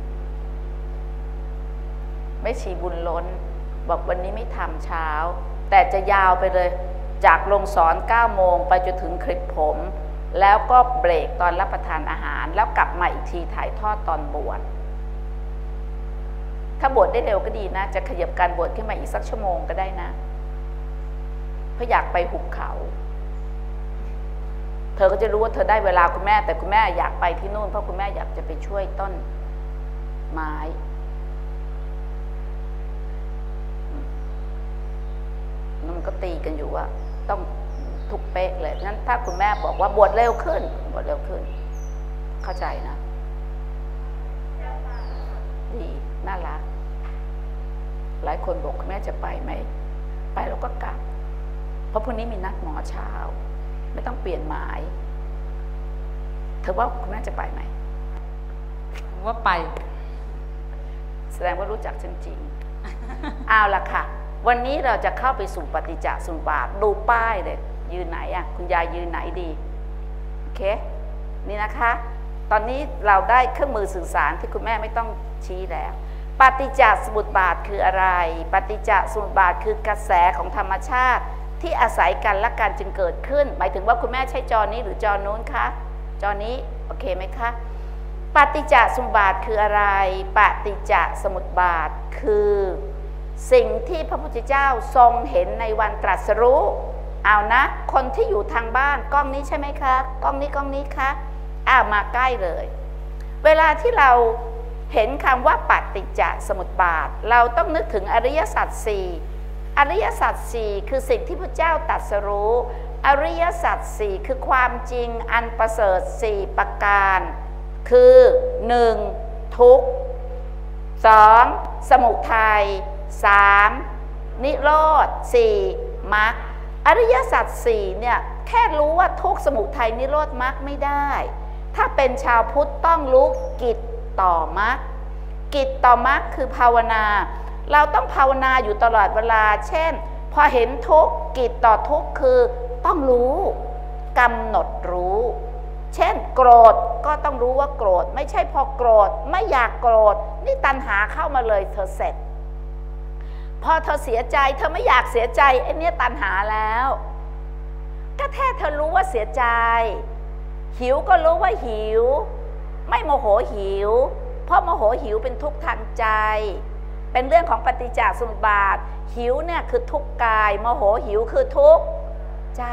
ไม่ชีบุญล้นบอกวันนี้ไม่ทำเช้าแต่จะยาวไปเลยจากลงสอนเก้าโมงไปจนถึงคลิปผมแล้วก็เบรกตอนรับประทานอาหารแล้วกลับมาอีกทีถ่ายทอดตอนบวชถ้าบวชได้เร็วก็ดีนะจะขยับการบวชขึ้นมาอีกสักชั่วโมงก็ได้นะเพราะอยากไปหุบเขาเธอก็จะรู้ว่าเธอได้เวลาคุณแม่แต่คุณแม่อยากไปที่นู่นเพราะคุณแม่อยากจะไปช่วยต้นไม้มันก็ตีกันอยู่ว่าต้องทุกเป๊ะเลยงั้นถ้าคุณแม่บอกว่าบวชเร็วขึ้นบวชเร็วขึ้นเข้าใจนะดีน่ารักหลายคนบอกคุณแม่จะไปไหมไปแล้วก็กลับเพราะพรุ่งนี้มีนัดหมอเช้าไม่ต้องเปลี่ยนหมายเธอว่าคุณแม่จะไปไหมว่าไปแสดงว่ารู้จักฉันจริง เอาล่ะค่ะวันนี้เราจะเข้าไปสู่ปฏิจจสมุปบาทดูป้ายเลยยืนไหนอ่ะคุณยายยืนไหนดีโอเคนี่นะคะตอนนี้เราได้เครื่องมือสื่อสารที่คุณแม่ไม่ต้องชี้แล้วปฏิจจสมุปบาทคืออะไรปฏิจจสมุปบาทคือกระแสของธรรมชาติที่อาศัยกันและกันจึงเกิดขึ้นหมายถึงว่าคุณแม่ใช้จอนี้หรือจอนู้นคะจอนี้โอเคไหมคะปฏิจจสมุปบาทคืออะไรปฏิจจสมุปบาทคือสิ่งที่พระพุทธเจ้าทรงเห็นในวันตรัสรู้เอานะคนที่อยู่ทางบ้านกล้องนี้ใช่ไหมคะกล้องนี้กล้องนี้คะอ้าวมาใกล้เลยเวลาที่เราเห็นคำว่าปฏิจจสมุปบาทเราต้องนึกถึงอริยสัจสี่อริยสัจสี่คือสิ่งที่พระเจ้าตรัสรู้อริยสัจสี่คือความจริงอันประเสริฐสี่ประการคือหนึ่งทุกข์สองสมุทัยสามนิโรธสี่มรรคอริยสัจสี่เนี่ยแค่รู้ว่าทุกข์สมุทัยนิโรธมรรคไม่ได้ถ้าเป็นชาวพุทธต้องรู้กิจต่อมรรคกิจต่อมรรคคือภาวนาเราต้องภาวนาอยู่ตลอดเวลาเช่นพอเห็นทุกข์กิจต่อทุกข์คือต้องรู้กำหนดรู้เช่นโกรธก็ต้องรู้ว่าโกรธไม่ใช่พอโกรธไม่อยากโกรธนี่ตัณหาเข้ามาเลยเธอเสร็จพอเธอเสียใจเธอไม่อยากเสียใจไอ้นี่ตัณหาแล้วก็แค่เธอรู้ว่าเสียใจหิวก็รู้ว่าหิวไม่โมโหหิวเพราะโมโหหิวเป็นทุกข์ทางใจเป็นเรื่องของปฏิจจสมุปบาทหิวเนี่ยคือทุกข์กายโมโหหิวคือทุกข์ใจ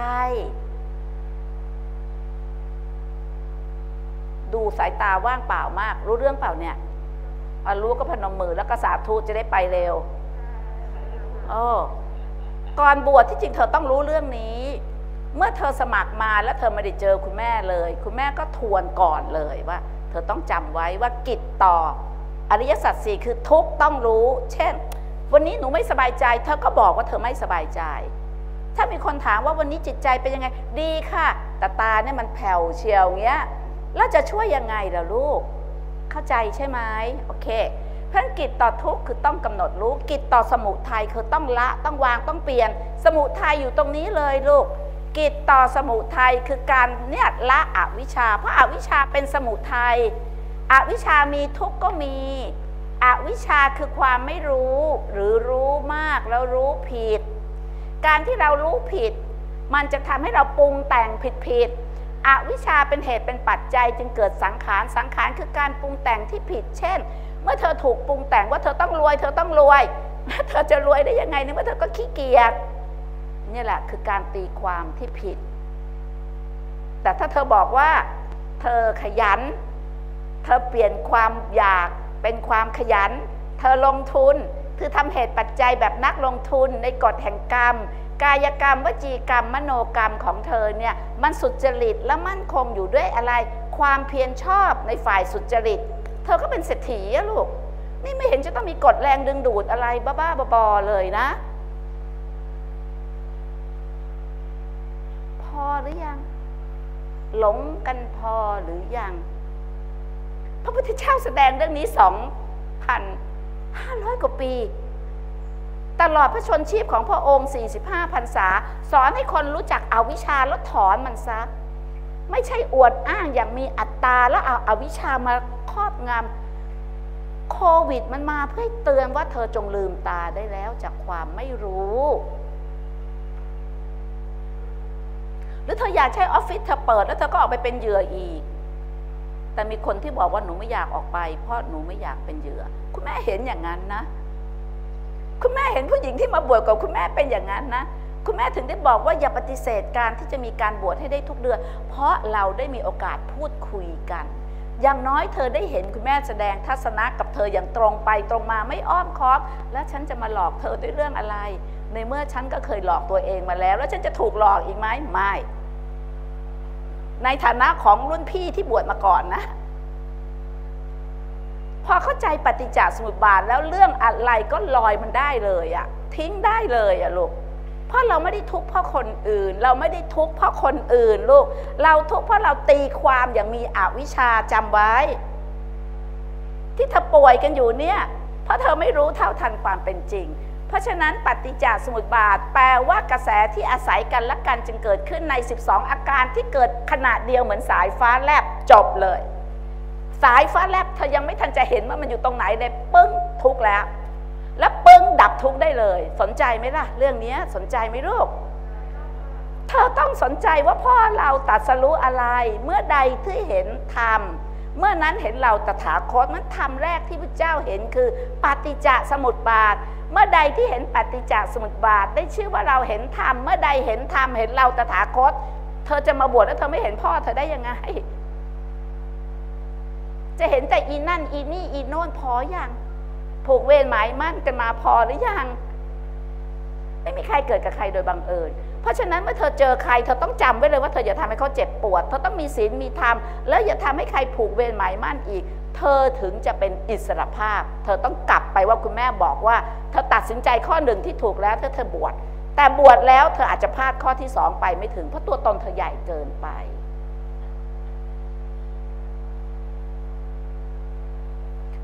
ดูสายตาว่างเปล่ามากรู้เรื่องเปล่าเนี่ยรู้ก็พนมมือแล้วก็สาธุจะได้ไปเร็วโอ้ก่อนบวชที่จริงเธอต้องรู้เรื่องนี้เมื่อเธอสมัครมาแล้วเธอไม่ได้เจอคุณแม่เลยคุณแม่ก็ทวนก่อนเลยว่าเธอต้องจำไว้ว่ากิจต่ออริยสัจสี่คือทุกต้องรู้เช่นวันนี้หนูไม่สบายใจเธอก็บอกว่าเธอไม่สบายใจถ้ามีคนถามว่าวันนี้จิตใจเป็นยังไงดีค่ะแต่ตาเนี่ยมันแผ่วเชียวเงี้ยแล้วจะช่วยยังไงล่ะลูกเข้าใจใช่ไหมโอเคเพราะกิจต่อทุกข์คือต้องกำหนดรู้กิจต่อสมุทัยคือต้องละต้องวางต้องเปลี่ยนสมุทัยอยู่ตรงนี้เลยลูกกิจต่อสมุทัยคือการเนี่ยละอวิชชาเพราะอวิชชาเป็นสมุทัยอวิชชามีทุกข์ก็มีอวิชชาคือความไม่รู้หรือรู้มากแล้วรู้ผิดการที่เรารู้ผิดมันจะทำให้เราปรุงแต่งผิดผิดอวิชชาเป็นเหตุเป็นปัจจัยจึงเกิดสังขารสังขารคือการปรุงแต่งที่ผิดเช่นเมื่อเธอถูกปรุงแต่งว่าเธอต้องรวยเธอต้องรวยเธอจะรวยได้ยังไงเนี่ยเมื่อเธอก็ขี้เกียจนี่แหละคือการตีความที่ผิดแต่ถ้าเธอบอกว่าเธอขยันเธอเปลี่ยนความอยากเป็นความขยันเธอลงทุนคือทำเหตุปัจจัยแบบนักลงทุนในกฎแห่งกรรมกายกรรมวจีกรรมมโนกรรมของเธอเนี่ยมันสุจริตและมั่นคงอยู่ด้วยอะไรความเพียรชอบในฝ่ายสุจริตเธอก็เป็นเศรษฐีอะลูกนี่ไม่เห็นจะต้องมีกฎแรงดึงดูดอะไรบ้าๆบอๆเลยนะพอหรือยังหลงกันพอหรือยังพระพุทธเจ้าแสดงเรื่องนี้ สองพันห้าร้อย กว่าปีตลอดพระชนชีพของพระองค์สี่สิบห้าพรรษาสอนให้คนรู้จักอวิชชาแล้วถอนมันซะไม่ใช่อวดอ้างอย่างมีอัตตาแล้วเอาอวิชชามาครอบงำโควิดมันมาเพื่อเตือนว่าเธอจงลืมตาได้แล้วจากความไม่รู้หรือเธออยากใช้ออฟฟิศเธอเปิดแล้วเธอก็ออกไปเป็นเหยื่ออีกแต่มีคนที่บอกว่าหนูไม่อยากออกไปเพราะหนูไม่อยากเป็นเหยื่อคุณแม่เห็นอย่างนั้นนะคุณแม่เห็นผู้หญิงที่มาบวชกับคุณแม่เป็นอย่างนั้นนะคุณแม่ถึงได้บอกว่าอย่าปฏิเสธการที่จะมีการบวชให้ได้ทุกเดือนเพราะเราได้มีโอกาสพูดคุยกันอย่างน้อยเธอได้เห็นคุณแม่แสดงทัศนะกับเธออย่างตรงไปตรงมาไม่อ้อมค้อมแล้วฉันจะมาหลอกเธอด้วยเรื่องอะไรในเมื่อฉันก็เคยหลอกตัวเองมาแล้วแล้วฉันจะถูกหลอกอีกไหมไม่ในฐานะของรุ่นพี่ที่บวชมาก่อนนะพอเข้าใจปฏิจจสมุปบาทแล้วเรื่องอะไรก็ลอยมันได้เลยอะทิ้งได้เลยอะลูกเพราะเราไม่ได้ทุกข์เพราะคนอื่นเราไม่ได้ทุกข์เพราะคนอื่นลูกเราทุกข์เพราะเราตีความอย่างมีอวิชชาจำไว้ที่เธอป่วยกันอยู่เนี่ยเพราะเธอไม่รู้เท่าทันความเป็นจริงเพราะฉะนั้นปฏิจจสมุปบาทแปลว่ากระแสที่อาศัยกันและกันจึงเกิดขึ้นในสิบสองอาการที่เกิดขณะเดียวเหมือนสายฟ้าแลบจบเลยสายฟ้าแลบเธอยังไม่ทันจะเห็นว่ามันอยู่ตรงไหนเลยปึ้งทุกข์แล้วแล้วปึ้งดับทุกข์ได้เลยสนใจไหมล่ะเรื่องนี้สนใจไหมลูกเธอต้องสนใจว่าพ่อเราตรัสรู้อะไรเมื่อใดที่เห็นธรรมเมื่อนั้นเห็นเราตถาคตมันธรรมแรกที่พระเจ้าเห็นคือปฏิจจสมุปบาทเมื่อใดที่เห็นปฏิจจสมุปบาทได้ชื่อว่าเราเห็นธรรมเมื่อใดเห็นธรรมเห็นเราตถาคตเธอจะมาบวชแล้วเธอไม่เห็นพ่อเธอได้ยังไงจะเห็นแต่อีนั่นอีนี่อีโน่นพออย่างผูกเวรหมายมั่นกันมาพอหรือยังไม่มีใครเกิดกับใครโดยบังเอิญเพราะฉะนั้นเมื่อเธอเจอใครเธอต้องจำไว้เลยว่าเธออย่าทำให้เขาเจ็บปวดเธอต้องมีศีลมีธรรมแล้วอย่าทำให้ใครผูกเวรหมายมั่นอีกเธอถึงจะเป็นอิสรภาพเธอต้องกลับไปว่าคุณแม่บอกว่าเธอตัดสินใจข้อหนึ่งที่ถูกแล้วถ้าเธอบวชแต่บวชแล้วเธออาจจะพลาดข้อที่สองไปไม่ถึงเพราะตัวตนเธอใหญ่เกินไปม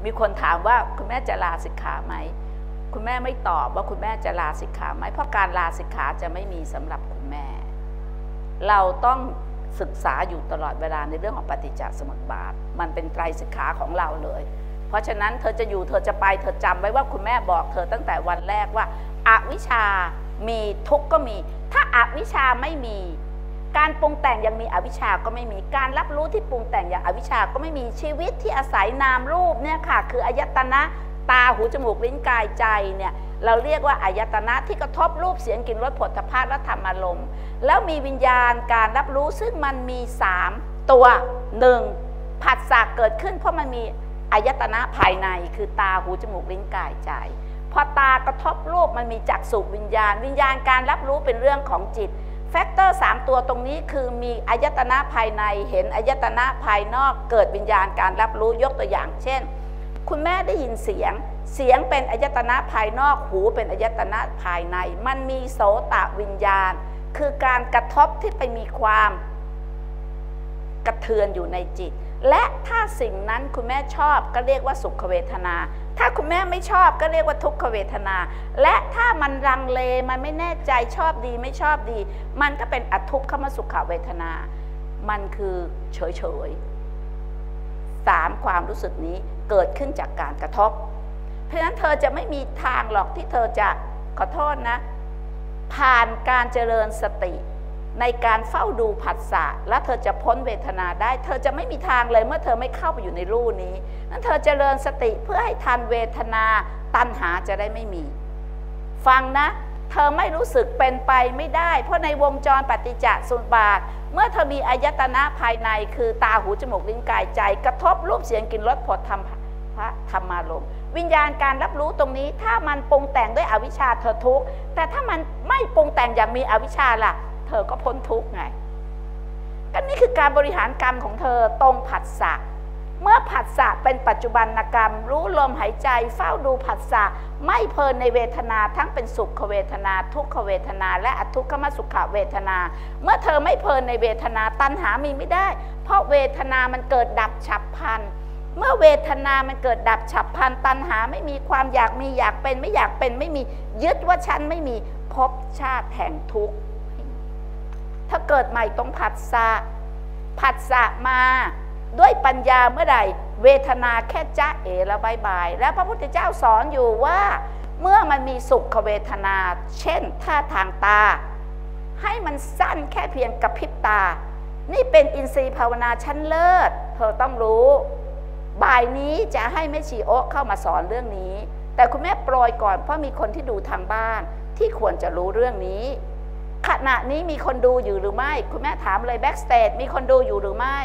มีคนถามว่าคุณแม่จะลาสิกขาไหมคุณแม่ไม่ตอบว่าคุณแม่จะลาสิกขาไหมเพราะการลาสิกขาจะไม่มีสำหรับคุณแม่เราต้องศึกษาอยู่ตลอดเวลาในเรื่องของปฏิจจสมุปบาทมันเป็นไตรสิกขาของเราเลยเพราะฉะนั้นเธอจะอยู่เธอจะไปเธอจำไว้ว่าคุณแม่บอกเธอตั้งแต่วันแรกว่าอวิชชามีทุกข์ก็มีถ้าอวิชชาไม่มีการปรุงแต่งยังมีอวิชชาก็ไม่มีการรับรู้ที่ปรุงแต่งอย่างอวิชชาก็ไม่มีชีวิตที่อาศัยนามรูปเนี่ยค่ะคืออายตนะตาหูจมูกลิ้นกายใจเนี่ยเราเรียกว่าอายตนะที่กระทบรูปเสียงกลิ่นรสผลทพะและธรรมอารมณ์แล้วมีวิญญาณการรับรู้ซึ่งมันมีสามตัวหนึ่งผัสสะเกิดขึ้นเพราะมันมีอายตนะภายในคือตาหูจมูกลิ้นกายใจพอตากระทบรูปมันมีจักษุวิญญาณวิญญาณการรับรู้เป็นเรื่องของจิตแฟกเตอร์สามตัวตรงนี้คือมีอายตนะภายในเห็นอายตนะภายนอกเกิดวิญญาณการรับรู้ยกตัวอย่างเช่นคุณแม่ได้ยินเสียงเสียงเป็นอายตนะภายนอกหูเป็นอายตนะภายในมันมีโสตวิญญาณคือการกระทบที่ไปมีความกระเทือนอยู่ในจิตและถ้าสิ่งนั้นคุณแม่ชอบก็เรียกว่าสุขเวทนาถ้าคุณแม่ไม่ชอบก็เรียกว่าทุกขเวทนาและถ้ามันลังเลมันไม่แน่ใจชอบดีไม่ชอบดีมันก็เป็นอทุกขมสุขเวทนามันคือเฉยเฉยสามความรู้สึกนี้เกิดขึ้นจากการกระทบเพราะฉะนั้นเธอจะไม่มีทางหรอกที่เธอจะขอโทษนะผ่านการเจริญสติในการเฝ้าดูผัสสะและเธอจะพ้นเวทนาได้เธอจะไม่มีทางเลยเมื่อเธอไม่เข้าไปอยู่ในรูนี้นั้นเธอเจริญสติเพื่อให้ทันเวทนาตัณหาจะได้ไม่มีฟังนะเธอไม่รู้สึกเป็นไปไม่ได้เพราะในวงจรปฏิจจสมุปบาทเมื่อเธอมีอายตนะภายในคือตาหูจมูกลิ้นกายใจกระทบรูปเสียงกลิ่นรสผลธรรมพระธรรมารมณ์วิญญาณการรับรู้ตรงนี้ถ้ามันปรุงแต่งด้วยอวิชชาเธอทุกข์แต่ถ้ามันไม่ปรุงแต่งอย่างมีอวิชชาล่ะเธอก็พ้นทุกข์ไงก็นี่คือการบริหารกรรมของเธอตรงผัสสะเมื่อผัสสะเป็นปัจจุบันกรรมรู้ลมหายใจเฝ้าดูผัสสะไม่เพลินในเวทนาทั้งเป็นสุขเวทนาทุกขเวทนาและอทุกขมสุขเวทนาเมื่อเธอไม่เพลินในเวทนาตัณหามีไม่ได้เพราะเวทนามันเกิดดับฉับพลันเมื่อเวทนามันเกิดดับฉับพลันตัณหาไม่มีความอยากมีอยากเป็นไม่อยากเป็นไม่มียึดว่าฉันไม่มีภพชาติแห่งทุกข์ถ้าเกิดใหม่ตรงผัสสะผัสสะมาด้วยปัญญาเมื่อใดเวทนาแค่จ้าเอแล้วบายบายแล้วพระพุทธเจ้าสอนอยู่ว่าเมื่อมันมีสุขเวทนาเช่นท่าทางตาให้มันสั้นแค่เพียงกระพริบตานี่เป็นอินทรีย์ภาวนาชั้นเลิศเธอต้องรู้บ่ายนี้จะให้แม่ชีโอ๊เข้ามาสอนเรื่องนี้แต่คุณแม่โปรยก่อนเพราะมีคนที่ดูทางบ้านที่ควรจะรู้เรื่องนี้ขณะนี้มีคนดูอยู่หรือไม่คุณแม่ถามเลยแบ็กสเตจมีคนดูอยู่หรือไม่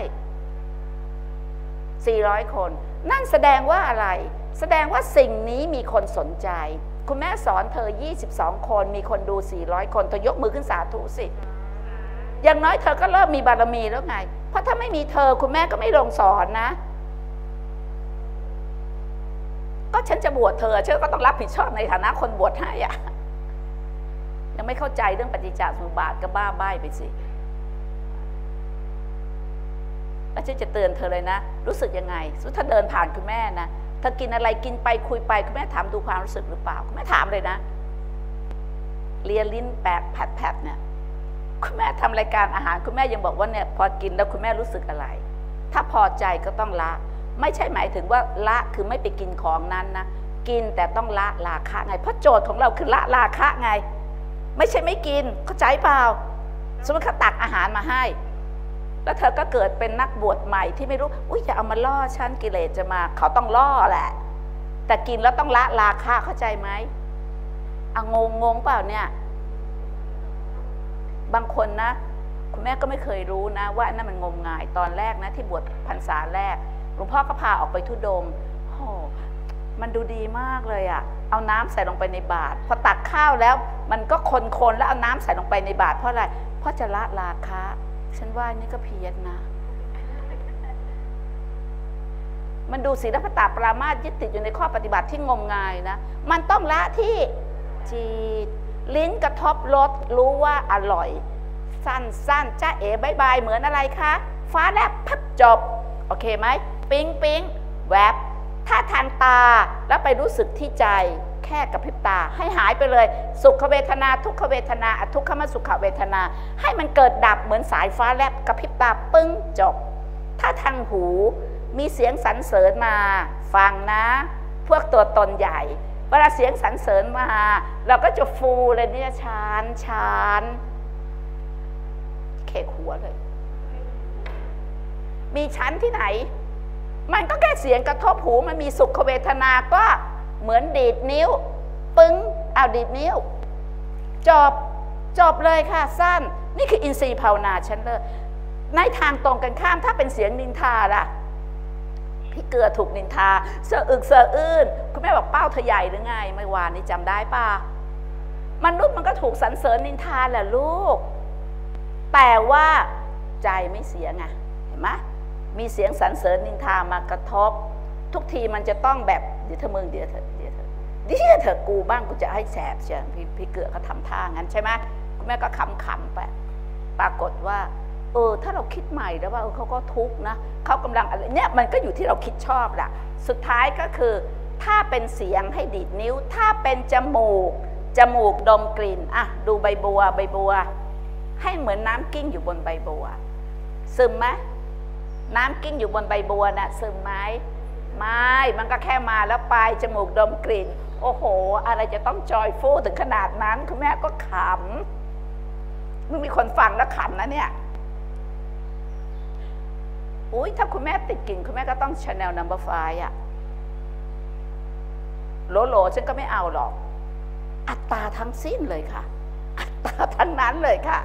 สี่ร้อยคนนั่นแสดงว่าอะไรแสดงว่าสิ่งนี้มีคนสนใจคุณแม่สอนเธอยี่สิบสองคนมีคนดูสี่ร้อยคนเธอยกมือขึ้นสาธุสิอย่างน้อยเธอก็เริ่มมีบารมีแล้วไงเพราะถ้าไม่มีเธอคุณแม่ก็ไม่ลงสอนนะก็ฉันจะบวชเธอเชื่อก็ต้องรับผิดชอบในฐานะคนบวชให้อะยังไม่เข้าใจเรื่องปฏิจจสมุปบาทก็บ้าใบ้ไปสิแล้วฉันจะเตือนเธอเลยนะรู้สึกยังไงสมมุติถ้าเดินผ่านคุณแม่นะเธอกินอะไรกินไปคุยไปคุณแม่ถามดูความรู้สึกหรือเปล่าคุณแม่ถามเลยนะเลียลิ้นแปะแผดๆเนี่ยคุณแม่ทำรายการอาหารคุณแม่ยังบอกว่าเนี่ยพอกินแล้วคุณแม่รู้สึกอะไรถ้าพอใจก็ต้องละไม่ใช่หมายถึงว่าละคือไม่ไปกินของนั้นนะกินแต่ต้องละราคะไงเพราะโจทย์ของเราคือละราคะไงไม่ใช่ไม่กินเข้าใจเปล่าสมมติเขาตักอาหารมาให้แล้วเธอก็เกิดเป็นนักบวชใหม่ที่ไม่รู้อุ้ยจะเอามาล่อฉันกิเลสจะมาเขาต้องล่อแหละแต่กินแล้วต้องละราคะเข้าใจไหมอะงงงงเปล่าเนี่ยบางคนนะคุณแม่ก็ไม่เคยรู้นะว่านั่นมันงมงายตอนแรกนะที่บวชพรรษาแรกหลวงพ่อก็พาออกไปธุดงค์โอ้มันดูดีมากเลยอะเอาน้ำใส่ลงไปในบาตรพอตักข้าวแล้วมันก็คนๆแล้วเอาน้ำใส่ลงไปในบาตรเพราะอะไรเพราะจะละราคะฉันว่านี่ก็เพี้ยนนะมันดูศีลปตาปรามาสยึดติดอยู่ในข้อปฏิบัติที่งมงายนะมันต้องละที่จิตลิ้นกระทบรสรู้ว่าอร่อยสั้นๆจ้าเอ๋บายบายเหมือนอะไรคะฟ้าแลบพับจบโอเคไหมปิ๊งปิ๊งแวบถ้าทางตาแล้วไปรู้สึกที่ใจแค่กระพริบตาให้หายไปเลยสุขเวทนาทุกขเวทนาอทุกขมสุขเวทนาให้มันเกิดดับเหมือนสายฟ้าแลบกระพริบตาปึ้งจบถ้าทางหูมีเสียงสรรเสริญมาฟังนะพวกตัวตนใหญ่เวลาเสียงสรรเสริญมาเราก็จะฟูเลยเนี่ยชานชานเคกหัวเลยมีชั้นที่ไหนมันก็แค่เสียงกระทบหูมันมีสุขเวทนาก็เหมือนดีดนิ้วปึ้งเอาดีดนิ้วจบจบเลยค่ะสั้นนี่คืออินทรีย์ภาวนาชั้นเลิศในทางตรงกันข้ามถ้าเป็นเสียงนินทาล่ะพี่เกลือถูกนินทาเสืออึกเสืออื้นคุณแม่บอกเป้าเธอใหญ่หรือไงเมื่อวานนี้จำได้ป่ะมนุษย์มันก็ถูกสรรเสริญนินทาแหละลูกแต่ว่าใจไม่เสียไงเห็นไหมมีเสียงสรรเสริญนินทามากระทบทุกทีมันจะต้องแบบเดี๋ยวเธอมึงเดี๋ยวเธอเดี๋ยวเธอเดี๋ยวเธอกูบ้างกูจะให้แสบเชียวพี่พี่เกลือเขาทำท่างั้นใช่ไหมคุณแม่ก็ขำๆไปปรากฏว่าเออถ้าเราคิดใหม่แล้วว่าเออเขาก็ทุกข์นะเขากำลังอะไรเนี่ยมันก็อยู่ที่เราคิดชอบแหละสุดท้ายก็คือถ้าเป็นเสียงให้ดีดนิ้วถ้าเป็นจมูกจมูกดมกลิ่นอ่ะดูใบบัวใบบัวให้เหมือนน้ำกิ้งอยู่บนใบบัวซึมไหมน้ำกิ้งอยู่บนใบบัวน่ะซึมไหมไม่มันก็แค่มาแล้วปลายจมูกดมกลิ่นโอ้โหอะไรจะต้องจอยฟู่ถึงขนาดนั้นคุณแม่ก็ขำมึงมีคนฟังแล้วขำนะเนี่ยอุ้ยถ้าคุณแม่ติดกลิ่นคุณแม่ก็ต้อง Chanel Number Five อะโหลโหลฉันก็ไม่เอาหรอกอัตราทั้งสิ้นเลยค่ะอัตราทั้งนั้นเลยค่ะ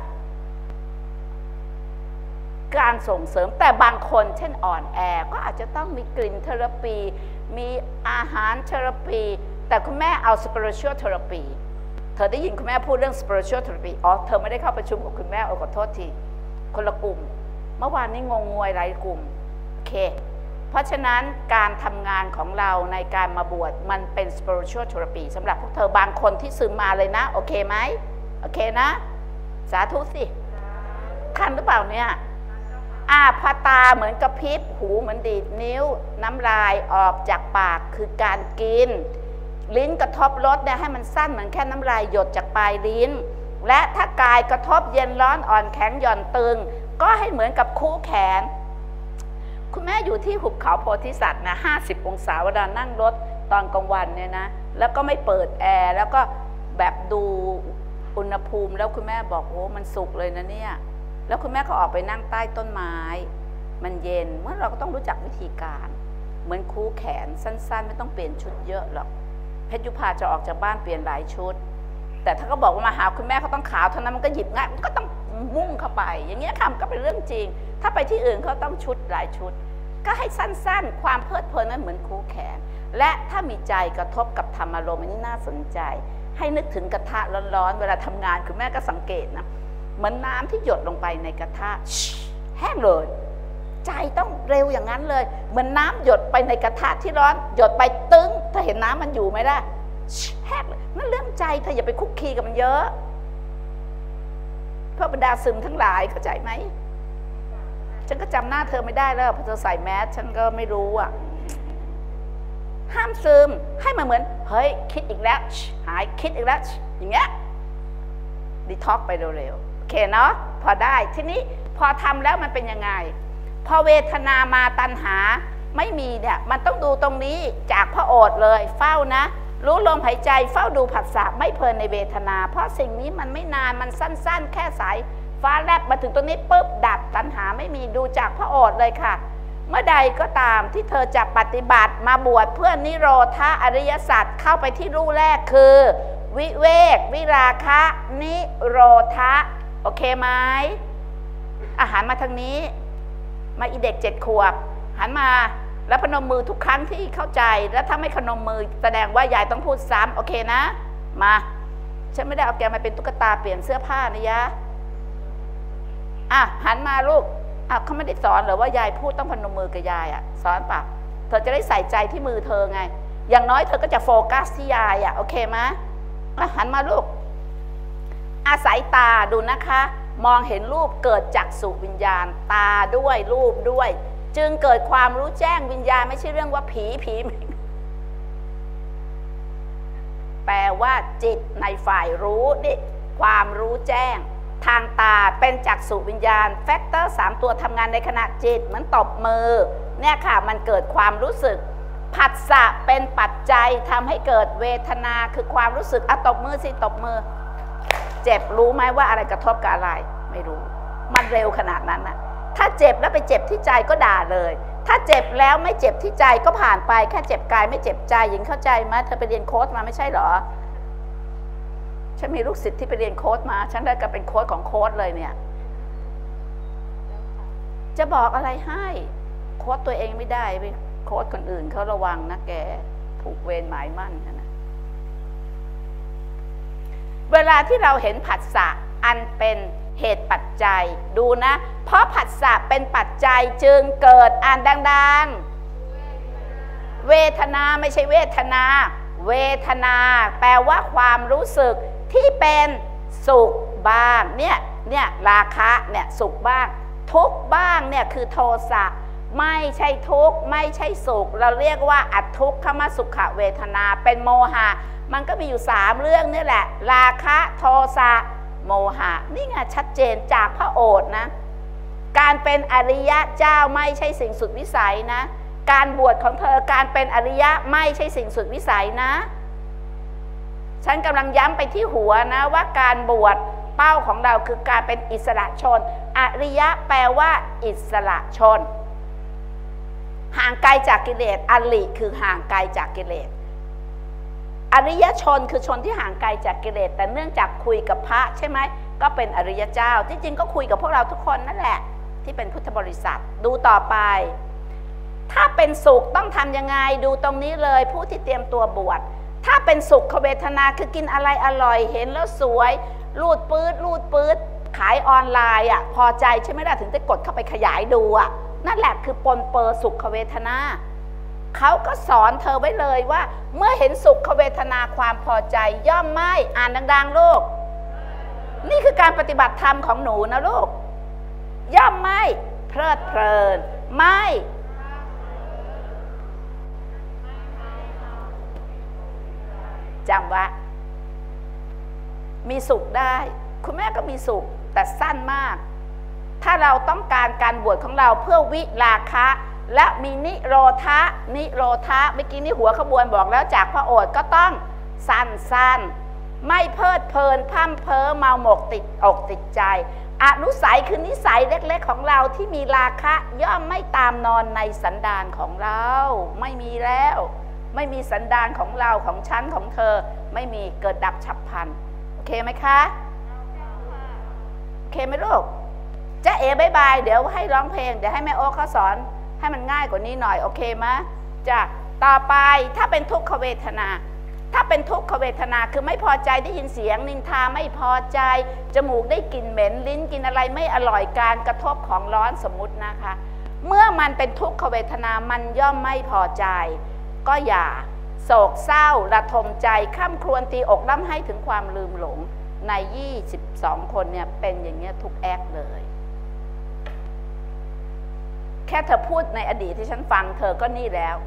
การส่งเสริมแต่บางคนเช่นอ่อนแอก็อาจจะต้องมีกลิ่นเทอราปีมีอาหารเทอราปีแต่คุณแม่เอา spiritual therapy เธอได้ยินคุณแม่พูดเรื่อง spiritual therapy อ๋อเธอไม่ได้เข้าประชุมกับคุณแม่ขอโทษทีคนละกลุ่มเมื่อวานนี้งงงวยหลายกลุ่มโอเคเพราะฉะนั้นการทำงานของเราในการมาบวชมันเป็น spiritual therapy สำหรับพวกเธอบางคนที่ซึมมาเลยนะโอเคไหมโอเคนะสาธุสิคันหรือเปล่าเนี่ยอาพาตาเหมือนกระพริบหูเหมือนดีดนิ้วน้ำลายออกจากปากคือการกินลิ้นกระทบรสเนี่ยให้มันสั้นเหมือนแค่น้ำลายหยดจากปลายลิ้นและถ้ากายกระทบเย็นร้อนอ่อนแข็งหย่อนตึงก็ให้เหมือนกับคู่แขนคุณแม่อยู่ที่หุบเขาโพธิสัตว์นะห้าสิบองศาเวลานั่งรถตอนกลางวันเนี่ยนะแล้วก็ไม่เปิดแอร์แล้วก็แบบดูอุณหภูมิแล้วคุณแม่บอกโอ้มันสุกเลยนะเนี่ยแล้วคุณแม่ก็ออกไปนั่งใต้ต้นไม้มันเย็นเมื่อเราก็ต้องรู้จักวิธีการเหมือนคู่แขนสั้นๆไม่ต้องเปลี่ยนชุดเยอะหรอกเพชรยุพาจะออกจากบ้านเปลี่ยนหลายชุดแต่ถ้าเขาบอกว่ามาหาคุณแม่เขาต้องขาวเท่านั้นมันก็หยิบง่ายมันก็ต้องมุ่งเข้าไปอย่างเงี้ยค่ะมันก็เป็นเรื่องจริงถ้าไปที่อื่นเขาต้องชุดหลายชุดก็ให้สั้นๆความเพลิดเพลินนั้นเหมือนคู่แขนและถ้ามีใจกระทบกับธรรมอารมณ์อันนี้น่าสนใจให้นึกถึงกระทะร้อนๆเวลาทำงานคุณแม่ก็สังเกตนะเหมือนน้ำที่หยดลงไปในกระทะแห้งเลยใจต้องเร็วอย่างนั้นเลยเหมือนน้ำหยดไปในกระทะที่ร้อนหยดไปตึ้งถ้าเห็นน้ำมันอยู่ไหมล่ะแห้งเลยนั่นเรื่องใจเธออย่าไปคุกคีกับมันเยอะเพื่อบรรดาซึมทั้งหลายเข้าใจไหมฉันก็จำหน้าเธอไม่ได้แล้วพอเธอใส่แมสฉันก็ไม่รู้อ่ะห้ามซึมให้มันเหมือนเฮ้ยคิดอีกแล้วหายคิดอีกแล้วอย่างเงี้ยดีท็อกไปเร็วๆโอเคเนาะพอได้ทีนี้พอทำแล้วมันเป็นยังไงพอเวทนามาตัณหาไม่มีเนี่ยมันต้องดูตรงนี้จากพระโอษฐ์เลยเฝ้านะรู้ลมหายใจเฝ้าดูผัสสะไม่เพลินในเวทนาเพราะสิ่งนี้มันไม่นานมันสั้นๆแค่สายฟ้าแลบมาถึงตรงนี้ปุ๊บดับตัณหาไม่มีดูจากพระโอษฐ์เลยค่ะเมื่อใดก็ตามที่เธอจะปฏิบัติมาบวชเพื่อนิโรธาอริยสัจเข้าไปที่รูแรกคือวิเวกวิราคะนิโรธะโอเคไหมอาหารมาทางนี้มาอีเด็กเจ็ดขวบหันมาแล้วพนมมือทุกครั้งที่เข้าใจแล้วถ้าไม่พนมมือแสดงว่ายายต้องพูดซ้ำโอเคนะมาฉันไม่ได้เอาแกมาเป็นตุ๊กตาเปลี่ยนเสื้อผ้านะยะอ่ะหันมาลูกอ่ะเขาไม่ได้สอนหรือว่ายายพูดต้องพนมมือกับยายอ่ะสอนปะเธอจะได้ใส่ใจที่มือเธอไงอย่างน้อยเธอก็จะโฟกัสที่ยายอ่ะโอเคไหมหันมาลูกอาศัยตาดูนะคะมองเห็นรูปเกิดจากสุวิญญาณตาด้วยรูปด้วยจึงเกิดความรู้แจ้งวิญญาณไม่ใช่เรื่องว่าผีผีว่าจิตในฝ่ายรู้นี่ความรู้แจ้งทางตาเป็นจักษุวิญญาณแฟกเตอร์สามตัวทำงานในขณะจิตเหมือนตบมือเนี่ยค่ะมันเกิดความรู้สึกผัสสะเป็นปัจจัยทำให้เกิดเวทนาคือความรู้สึกอะตบมือสิตบมือเจ็บรู้ไหมว่าอะไรกระทบกับอะไรไม่รู้มันเร็วขนาดนั้นนะถ้าเจ็บแล้วไปเจ็บที่ใจก็ด่าเลยถ้าเจ็บแล้วไม่เจ็บที่ใจก็ผ่านไปแค่เจ็บกายไม่เจ็บใจหญิงเข้าใจไหมเธอไปเรียนโค้ชมาไม่ใช่เหรอฉันมีลูกศิษย์ที่ไปเรียนโค้ชมาฉันได้ก็เป็นโค้ชของโค้ชเลยเนี่ยจะบอกอะไรให้โค้ชตัวเองไม่ได้ไปโค้ชคนอื่นเขาระวังนะแกผูกเวรหมายมั่นนะเวลาที่เราเห็นผัสสะอันเป็นเหตุปัจจัยดูนะเพราะผัสสะเป็นปัจจัยจึงเกิดอ่านดังๆเวทนาไม่ใช่เวทนาเวทนาแปลว่าความรู้สึกที่เป็นสุขบ้างเนี่ยเนี่ยราคะเนี่ยสุขบ้างทุกข์บ้างเนี่ยคือโทสะไม่ใช่ทุกข์ไม่ใช่สุขเราเรียกว่าอัตทุกขมสุขเวทนาเป็นโมหะมันก็มีอยู่สามเรื่องนี่แหละราคะโทสะโมหะนี่ไงชัดเจนจากพระโอษฐ์นะการเป็นอริยะเจ้าไม่ใช่สิ่งสุดวิสัยนะการบวชของเธอการเป็นอริยะไม่ใช่สิ่งสุดวิสัยนะฉันกำลังย้ำไปที่หัวนะว่าการบวชเป้าของเราคือการเป็นอิสระชนอริยะแปลว่าอิสระชนห่างไกลจากกิเลสอริคือห่างไกลจากกิเลสอริยชนคือชนที่ห่างไกลจากกิเลสแต่เนื่องจากคุยกับพระใช่ไหมก็เป็นอริยเจ้าจริงๆก็คุยกับพวกเราทุกคนนั่นแหละที่เป็นพุทธบริษัทดูต่อไปถ้าเป็นสุขต้องทำยังไงดูตรงนี้เลยผู้ที่เตรียมตัวบวชถ้าเป็นสุขเวทนาคือกินอะไรอร่อยเห็นแล้วสวยรูดปื๊ดรูดปื๊ดขายออนไลน์อ่ะพอใจใช่ไหมล่ะถึงจะกดเข้าไปขยายดูอ่ะนั่นแหละคือปนเปื้อสุขเวทนาเขาก็สอนเธอไว้เลยว่าเมื่อเห็นสุขเวทนาความพอใจย่อมไม่อ่านดังๆลูกนี่คือการปฏิบัติธรรมของหนูนะลูกย่อมไม่เพลิดเพลินไม่จำไว้มีสุขได้คุณแม่ก็มีสุขแต่สั้นมากถ้าเราต้องการการบวชของเราเพื่อวิราคะและมีนิโรธะนิโรธะเมื่อกี้นี่หัวขบวนบอกแล้วจากพระโอษฐ์ก็ต้องสั้นๆไม่เพลิดเพลินพั่มเพ้อเมาหมกติดอกติดใจอนุสัยคือนิสัยเล็กๆของเราที่มีราคะย่อมไม่ตามนอนในสันดานของเราไม่มีแล้วไม่มีสันดานของเราของฉันของเธอไม่มีเกิดดับฉับพลันโอเคไหมคะโอเคไหมลูกจ๊ะเอ๋บายบายเดี๋ยวให้ร้องเพลงเดี๋ยวให้แม่โอ๊คเขาสอนให้มันง่ายกว่านี้หน่อยโอเคไหมจ้ะต่อไปถ้าเป็นทุกขเวทนาถ้าเป็นทุกขเวทนาคือไม่พอใจได้ยินเสียงนินทาไม่พอใจจมูกได้กลิ่นเหม็นลิ้นกินอะไรไม่อร่อยการกระทบของร้อนสมมุตินะคะเมื่อมันเป็นทุกขเวทนามันย่อมไม่พอใจก็อย่าโศกเศร้าระทมใจข้ามครวญตีอกร่ำให้ถึงความลืมหลงในยี่สิบสองคนเนี่ยเป็นอย่างเงี้ยทุกแอคเลยแค่เธอพูดในอดีตที่ฉันฟังเธอก็นี่แล้ว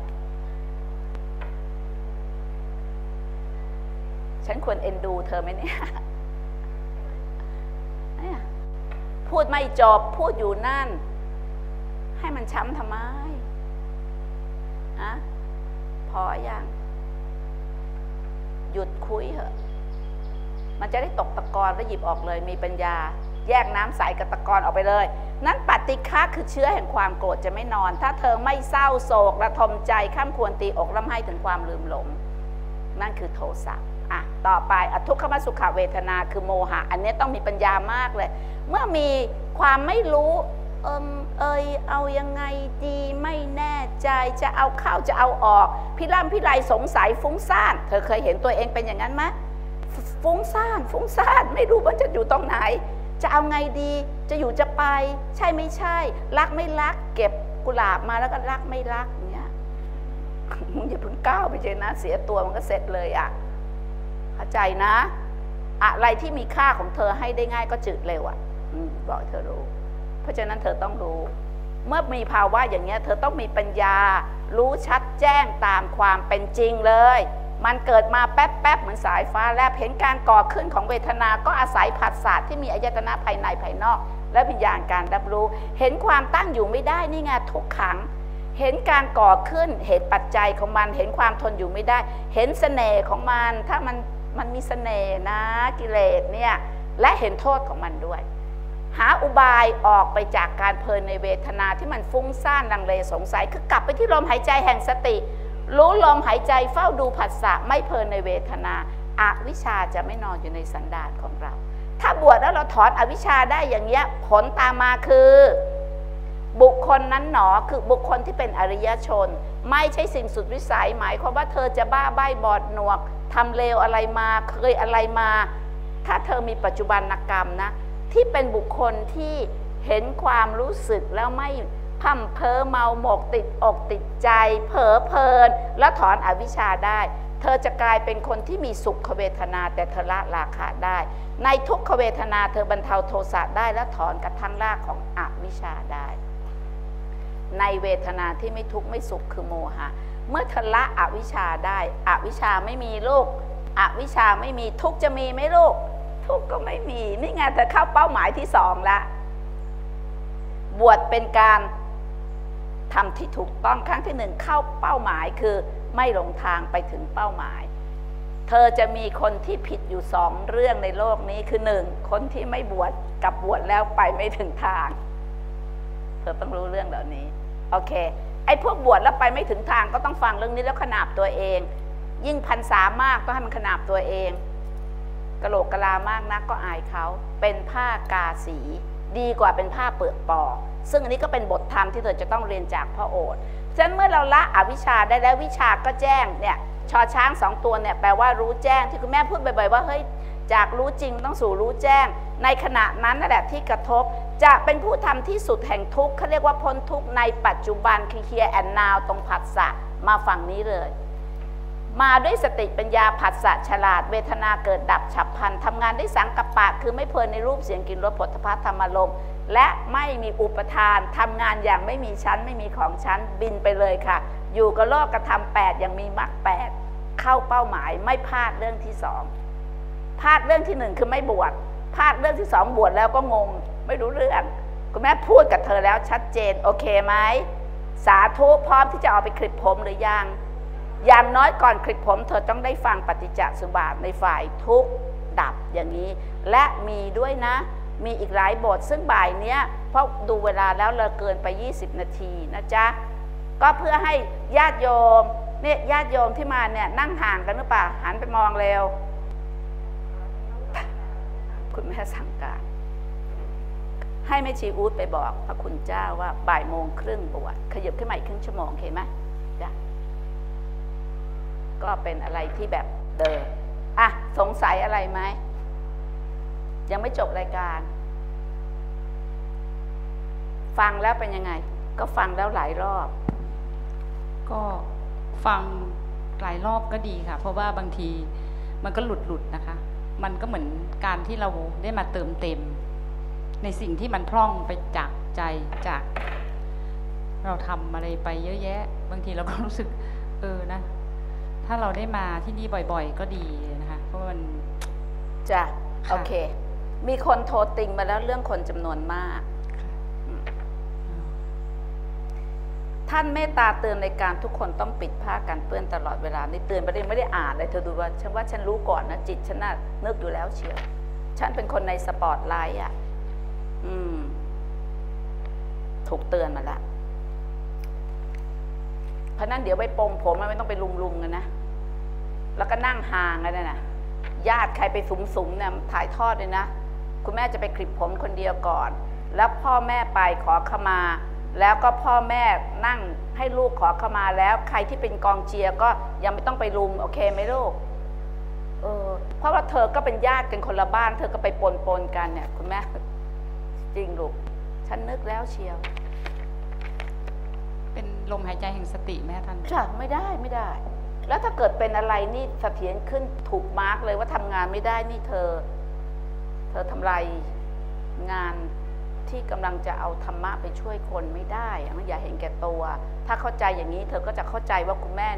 ฉันควรเอ็นดูเธอไหมเนี่ยพูดไม่จบพูดอยู่นั่นให้มันช้ำทำไมอะพออย่างหยุดคุยเถอะมันจะได้ตกตะกอนแล้วหยิบออกเลยมีปัญญาแยกน้ำใสกับตะกอนออกไปเลยนั้นปฏิฆะคือเชื้อแห่งความโกรธจะไม่นอนถ้าเธอไม่เศร้าโศกระทมใจข้ามควรตีอกร่ำไห้ถึงความลืมหลงนั่นคือโทสะอ่ะต่อไปอทุกขมสุขเวทนาคือโมหะอันนี้ต้องมีปัญญามากเลยเมื่อมีความไม่รู้เอิมเอยเอายังไงดีไม่แน่ใจจะเอาเข้าจะเอาออกพิร่ำพิไรสงสัยฟุ้งซ่านเธอเคยเห็นตัวเองเป็นอย่างนั้นไหมฟุ้งซ่านฟุ้งซ่านไม่รู้ว่าจะอยู่ตรงไหนจะเอาไงดีจะอยู่จะไปใช่ไม่ใช่รักไม่รักเก็บกุหลาบมาแล้วก็รักไม่รักอย่างเงี้ยมึงอย่าเพิ่งก้าวไปเจนะเสียตัวมันก็เสร็จเลยอ่ะเข้าใจนะอะไรที่มีค่าของเธอให้ได้ง่ายก็จืดเร็วอ่ะบอกเธอรู้เพราะฉะนั้นเธอต้องรู้เมื่อมีภาวะอย่างเงี้ยเธอต้องมีปัญญารู้ชัดแจ้งตามความเป็นจริงเลยมันเกิดมาแป๊บแป๊บเหมือนสายฟ้าแลบเห็นการก่อขึ้นของเวทนาก็อาศัยผัสสะที่มีอายตนะภายในภายนอกและวิญญาณการรับรู้เห็นความตั้งอยู่ไม่ได้นี่ไงทุกขังเห็นการก่อขึ้นเหตุปัจจัยของมันเห็นความทนอยู่ไม่ได้เห็นเสน่ห์ของมันถ้ามันมันมีเสน่ห์นะกิเลสเนี่ยและเห็นโทษของมันด้วยหาอุบายออกไปจากการเพลินในเวทนาที่มันฟุ้งซ่านลังเลสงสัยคือกลับไปที่ลมหายใจแห่งสติรู้ลมหายใจเฝ้าดูผัสสะไม่เพลินในเวทนาอวิชชาจะไม่นอนอยู่ในสันดานของเราถ้าบวชแล้วเราถอนอวิชชาได้อย่างเงี้ยผลตามมาคือบุคคลนั้นหนอคือบุคคลที่เป็นอริยชนไม่ใช่สิ่งสุดวิสัยหมายความว่าเธอจะบ้าใบ้บอดหนวกทำเลวอะไรมาเคยอะไรมาถ้าเธอมีปัจจุบันกรรมนะที่เป็นบุคคลที่เห็นความรู้สึกแล้วไม่พั่มเพ้อเมาหมกติดอกติดใจเผลอเพลินและถอนอวิชชาได้เธอจะกลายเป็นคนที่มีสุขเวทนาแต่เธอละราคะได้ในทุกขเวทนาเธอบรรเทาโทสะได้และถอนกระทั่งรากของอวิชชาได้ในเวทนาที่ไม่ทุกข์ไม่สุขคือโมหะเมื่อเธอละอวิชชาได้อวิชชาไม่มีลูกอวิชชาไม่มีทุกข์จะมีไหมลูกทุกข์ก็ไม่มีนี่ไงเธอเข้าเป้าหมายที่สองละบวชเป็นการทำที่ถูกต้องครั้งที่หนึ่งเข้าเป้าหมายคือไม่หลงทางไปถึงเป้าหมายเธอจะมีคนที่ผิดอยู่สองเรื่องในโลกนี้คือหนึ่งคนที่ไม่บวชกับบวชแล้วไปไม่ถึงทางเธอต้องรู้เรื่องเหล่านี้โอเคไอ้พวกบวชแล้วไปไม่ถึงทางก็ต้องฟังเรื่องนี้แล้วขนาบตัวเองยิ่งพรรษามากต้องให้มันขนาบตัวเองกะโหลกกะลามากนักก็อายเขาเป็นผ้ากาสีดีกว่าเป็นผ้าเปลือกปอซึ่งอันนี้ก็เป็นบทธรรมที่เธอจะต้องเรียนจากพ่อโอษฐ์ฉะนั้นเมื่อเราละอวิชชาได้แล้ววิชาก็แจ้งเนี่ยชอช้างสองตัวเนี่ยแปลว่ารู้แจ้งที่คุณแม่พูดบ่อยๆว่าเฮ้ยจากรู้จริงต้องสู่รู้แจ้งในขณะนั้นนั่นแหละที่กระทบจะเป็นผู้ทำที่สุดแห่งทุกข์เขาเรียกว่าพ้นทุกข์ในปัจจุบันคือ here and now ตรงผัสสะมาฝั่งนี้เลยมาด้วยสติปัญญาผัสสะฉลาดเวทนาเกิดดับฉับพลันทำงานได้สังกัปปะคือไม่เพลินในรูปเสียงกลิ่นรสผลภัณฑ์ธรรมารมณ์และไม่มีอุปทานทำงานอย่างไม่มีชั้นไม่มีของชั้นบินไปเลยค่ะอยู่กับโลกกระทำแปดอย่างมีมรรคแปดเข้าเป้าหมายไม่พลาดเรื่องที่สองพลาดเรื่องที่หนึ่งคือไม่บวชพลาดเรื่องที่สองบวชแล้วก็งงไม่รู้เรื่องคุณแม่พูดกับเธอแล้วชัดเจนโอเคไหมสาธุพร้อมที่จะเอาไปคลิปผมหรือยังอย่างน้อยก่อนคลิปผมเธอต้องได้ฟังปฏิจจสมุปบาทในฝ่ายทุกข์ดับอย่างนี้และมีด้วยนะมีอีกหลายบทซึ่งบ่ายเนี้ยเพราะดูเวลาแล้วเราเกินไปยี่สิบนาทีนะจ๊ะก็เพื่อให้ญาติโยมเนี่ยญาติโยมที่มาเนี่ยนั่งห่างกันหรือเปล่าหันไปมองเร็วคุณแม่สั่งการให้แม่ชีอู๊ดไปบอกพระคุณเจ้าว่าบ่ายโมงครึ่งบวชขยับขึ้นมาอีกครึ่งชั่วโมงเห็นไหมจ้ะก็เป็นอะไรที่แบบเดิมอ่ะสงสัยอะไรไหมยังไม่จบรายการฟังแล้วเป็นยังไงก็ฟังแล้วหลายรอบก็ฟังหลายรอบก็ดีค่ะเพราะว่าบางทีมันก็หลุดหลุดนะคะมันก็เหมือนการที่เราได้มาเติมเต็มในสิ่งที่มันพร่องไปจากใจจากเราทำอะไรไปเยอะแยะบางทีเราก็รู้สึกเออนะถ้าเราได้มาที่นี่บ่อยๆก็ดีนะคะเพราะมันจะโอเคมีคนโทรติงมาแล้วเรื่องคนจำนวนมากท่านเมตตาเตือนในการทุกคนต้องปิดผ้ากันเปื้อนตลอดเวลานี่เตือนไม่ได้ไม่ได้อ่านเลยเธอดูว่าฉันว่าฉันรู้ก่อนนะจิตฉันน่ะนึกอยู่แล้วเชียวฉันเป็นคนในสปอตไลท์อ่ะอืมถูกเตือนมาละเพราะนั้นเดี๋ยวไปปงผมไม่ต้องไปลุมๆกันนะแล้วก็นั่งห่างกันนะญาติใครไปสุมๆเนี่ยถ่ายทอดเลยนะคุณแม่จะไปคลิปผมคนเดียวก่อนแล้วพ่อแม่ไปขอขมาแล้วก็พ่อแม่นั่งให้ลูกขอขมาแล้วใครที่เป็นกองเชียร์ก็ยังไม่ต้องไปรุมโอเคไหมลูกเออเพราะว่าเธอก็เป็นญาติกันคนละบ้านเธอก็ไปปนปนกันเนี่ยคุณแม่จริงลูกฉันนึกแล้วเชียวเป็นลมหายใจแห่งสติแม่ท่านใช่ไม่ได้ไม่ได้แล้วถ้าเกิดเป็นอะไรนี่เสถียรขึ้นถูกมาร์กเลยว่าทำงานไม่ได้นี่เธอเธอทำลายงานที่กำลังจะเอาธรรมะไปช่วยคนไม่ได้อย่าเห็นแก่ตัวถ้าเข้าใจอย่างนี้เธอก็จะเข้าใจว่าคุณแม่เนี่ย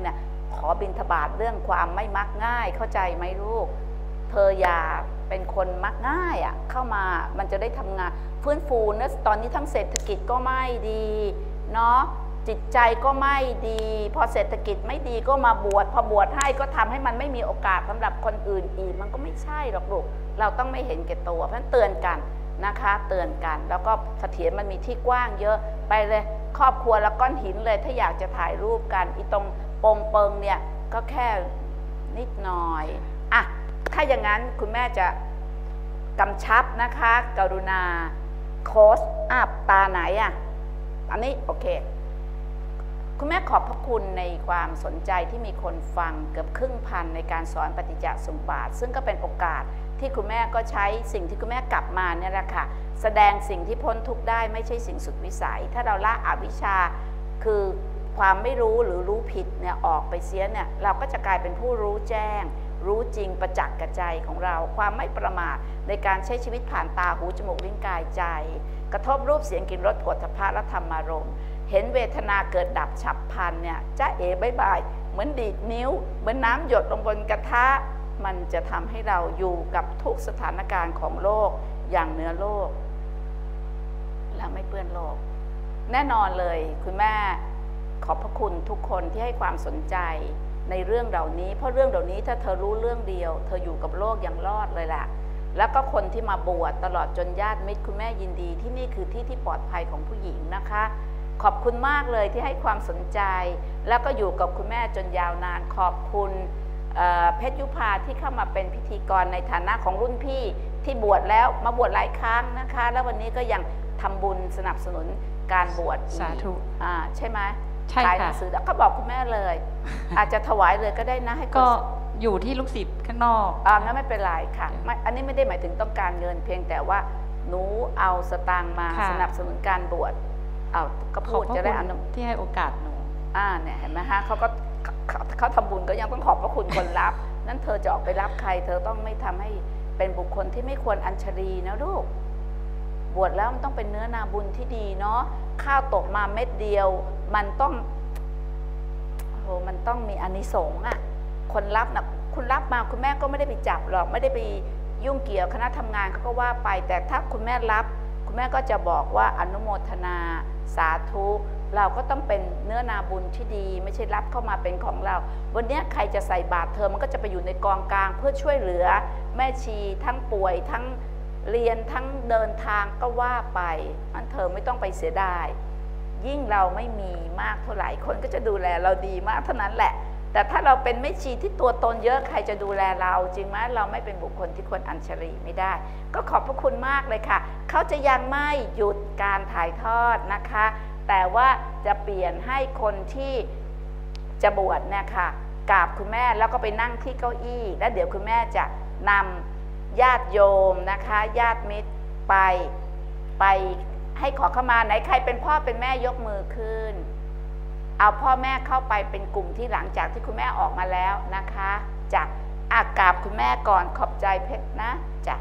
ขอบิณฑบาตเรื่องความไม่มักง่ายเข้าใจไหมลูกเธออย่าเป็นคนมักง่ายอ่ะเข้ามามันจะได้ทำงานฟื้นฟูนะตอนนี้ทั้งเศรษฐกิจก็ไม่ดีเนาะจิตใจก็ไม่ดีพอเศรษฐกิจไม่ดีก็มาบวชพอบวชให้ก็ทำให้มันไม่มีโอกาสสำหรับคนอื่นอีกมันก็ไม่ใช่หรอกลูกเราต้องไม่เห็นแก่ตัวเพราะฉะนั้นเตือนกันนะคะเตือนกันแล้วก็เสถียรมันมีที่กว้างเยอะไปเลยครอบครัวแล้วก้อนหินเลยถ้าอยากจะถ่ายรูปกันอีตรงโปงเปิงเนี่ยก็แค่นิดหน่อยอ่ะถ้าอย่างนั้นคุณแม่จะกำชับนะคะกรุณาโค้ชอัพตาไหนอ่ะอันนี้โอเคคุณแม่ขอบพระคุณในความสนใจที่มีคนฟังเกือบครึ่งพันในการสอนปฏิจจสมุปบาทซึ่งก็เป็นโอกาสที่คุณแม่ก็ใช้สิ่งที่คุณแม่กลับมาเนี่ยแหละค่ะแสดงสิ่งที่พ้นทุกข์ได้ไม่ใช่สิ่งสุดวิสัยถ้าเราละอวิชชาคือความไม่รู้หรือรู้ผิดเนี่ยออกไปเสียเนี่ยเราก็จะกลายเป็นผู้รู้แจ้งรู้จริงประจักษ์กับใจของเราความไม่ประมาทในการใช้ชีวิตผ่านตาหูจมูกลิ้นกายใจกระทบรูปเสียงกลิ่นรสโผฏฐัพพะและธรรมารมณ์เห็นเวทนาเกิดดับฉับพลันเนี่ยจ้าเอ๋บายบายเหมือนดีดนิ้วเหมือนน้ำหยดลงบนกระทะมันจะทำให้เราอยู่กับทุกสถานการณ์ของโลกอย่างเหนือโลกและไม่เปื้อนโลกแน่นอนเลยคุณแม่ขอบพระคุณทุกคนที่ให้ความสนใจในเรื่องเหล่านี้เพราะเรื่องเหล่านี้ถ้าเธอรู้เรื่องเดียวเธออยู่กับโลกอย่างรอดเลยล่ะแล้วก็คนที่มาบวชตลอดจนญาติมิตรคุณแม่ยินดีที่นี่คือที่ที่ปลอดภัยของผู้หญิงนะคะขอบคุณมากเลยที่ให้ความสนใจแล้วก็อยู่กับคุณแม่จนยาวนานขอบคุณเพชรยุพาที่เข้ามาเป็นพิธีกรในฐานะของรุ่นพี่ที่บวชแล้วมาบวชหลายครั้งนะคะแล้ววันนี้ก็ยังทำบุญสนับสนุนการบวชสาธุอ่าใช่ไหมใช่ค่ะขายหนังสือแล้วก็บอกคุณแม่เลยอาจจะถวายเลยก็ได้นะให้ก็อยู่ที่ลูกศิษย์ข้างนอกอ่างั้นไม่เป็นไรค่ะไม่อันนี้ไม่ได้หมายถึงต้องการเงินเพียงแต่ว่าหนูเอาสตางค์มาสนับสนุนการบวชเอาก็พูดจะได้อนุที่ให้โอกาสหนูอ่าเนี่ยเห็นไหมฮะเขาก็เขาทำบุญก็ยังต้องขอบพระคุณคนรับนั้นเธอจะออกไปรับใครเธอต้องไม่ทำให้เป็นบุคคลที่ไม่ควรอัญชลีนะลูกบวชแล้วมันต้องเป็นเนื้อนาบุญที่ดีเนาะข้าวตกมาเม็ดเดียวมันต้องโหมันต้องมีอานิสงส์อ่ะคนรับนะคุณรับมาคุณแม่ก็ไม่ได้ไปจับหรอกไม่ได้ไปยุ่งเกี่ยวคณะทำงานเขาก็ว่าไปแต่ถ้าคุณแม่รับคุณแม่ก็จะบอกว่าอนุโมทนาสาธุเราก็ต้องเป็นเนื้อนาบุญที่ดีไม่ใช่รับเข้ามาเป็นของเราวันนี้ใครจะใส่บาตรเธอมันก็จะไปอยู่ในกองกลางเพื่อช่วยเหลือแม่ชีทั้งป่วยทั้งเรียนทั้งเดินทางก็ว่าไปอันเธอไม่ต้องไปเสียดายยิ่งเราไม่มีมากเท่าไหร่คนก็จะดูแลเราดีมากเท่านั้นแหละแต่ถ้าเราเป็นแม่ชีที่ตัวตนเยอะใครจะดูแลเราจริงไหมเราไม่เป็นบุคคลที่ควรอัญชลีไม่ได้ก็ขอบพระคุณมากเลยค่ะเขาจะยังไม่หยุดการถ่ายทอดนะคะแต่ว่าจะเปลี่ยนให้คนที่จะบวชเนี่ยค่ะกราบคุณแม่แล้วก็ไปนั่งที่เก้าอี้แล้วเดี๋ยวคุณแม่จะนำญาติโยมนะคะญาติมิตรไปไปให้ขอเข้ามาไหนใครเป็นพ่อเป็นแม่ยกมือขึ้นเอาพ่อแม่เข้าไปเป็นกลุ่มที่หลังจากที่คุณแม่ออกมาแล้วนะคะจะอากราบคุณแม่ก่อนขอบใจเพชรนะจ้ะ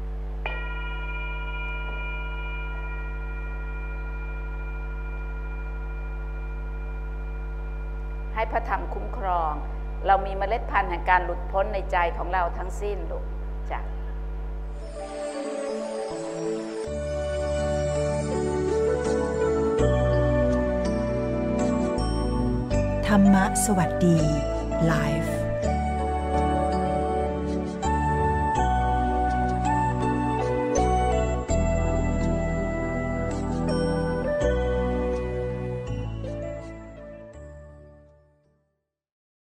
ให้พระธรรมคุ้มครองเรามีเมล็ดพันธุ์แห่งการหลุดพ้นในใจของเราทั้งสิ้นลูกจ้ะธรรมะสวัสดีไลฟ์